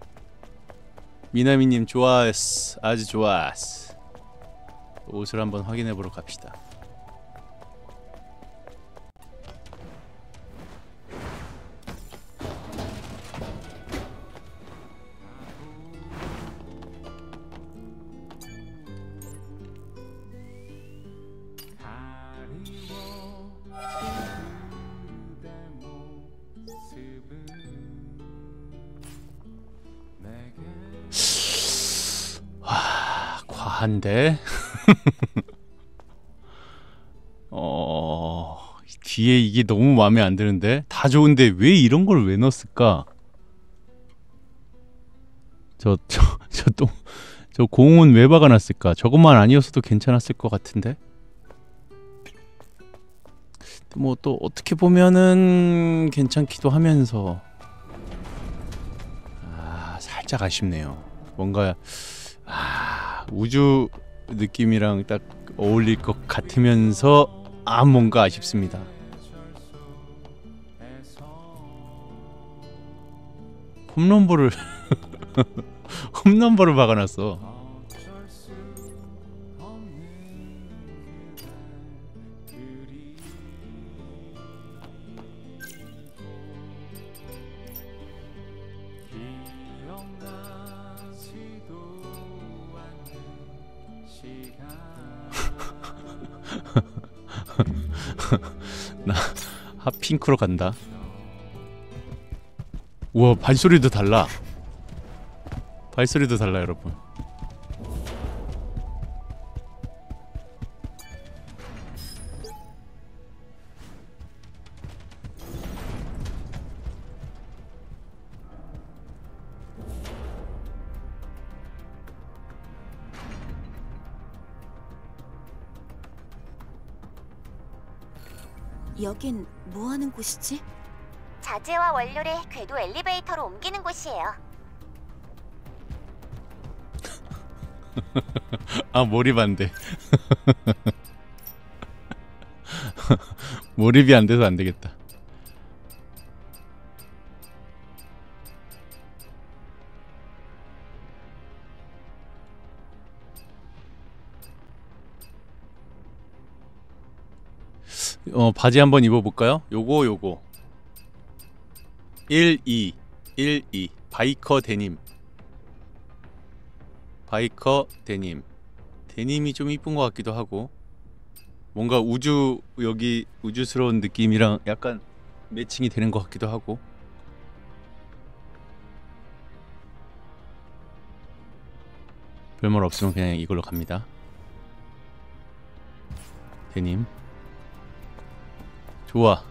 미나미님 좋았어. 아주 좋았어. 옷을 한번 확인해 보러 갑시다. 과한데? 어... 뒤에 이게 너무 마음에 안 드는데? 다 좋은데 왜 이런 걸 왜 넣었을까? 저, 저, 저 또, 저 공은 왜 박아놨을까? 저것만 아니었어도 괜찮았을 것 같은데? 뭐 또 어떻게 보면은 괜찮기도 하면서 아, 살짝 아쉽네요. 뭔가 아, 우주 느낌이랑 딱 어울릴 것 같으면서 아, 뭔가 아쉽습니다. 홈런볼을 홈런볼을 박아놨어. 나 핫핑크로 간다. 우와, 발소리도 달라. 발소리도 달라 여러분. 여긴 뭐 하는 곳이지? 자재와 원료를 궤도 엘리베이터로 옮기는 곳이에요. 아, 몰입 안 돼. 몰입이 안 돼서 안 되겠다. 어, 바지 한번 입어볼까요? 요거 요거 일, 이 일, 이 바이커 데님. 바이커 데님. 데님이 좀 이쁜 것 같기도 하고 뭔가 우주 여기 우주스러운 느낌이랑 약간 매칭이 되는 것 같기도 하고. 별말 없으면 그냥 이걸로 갑니다. 데님 좋아.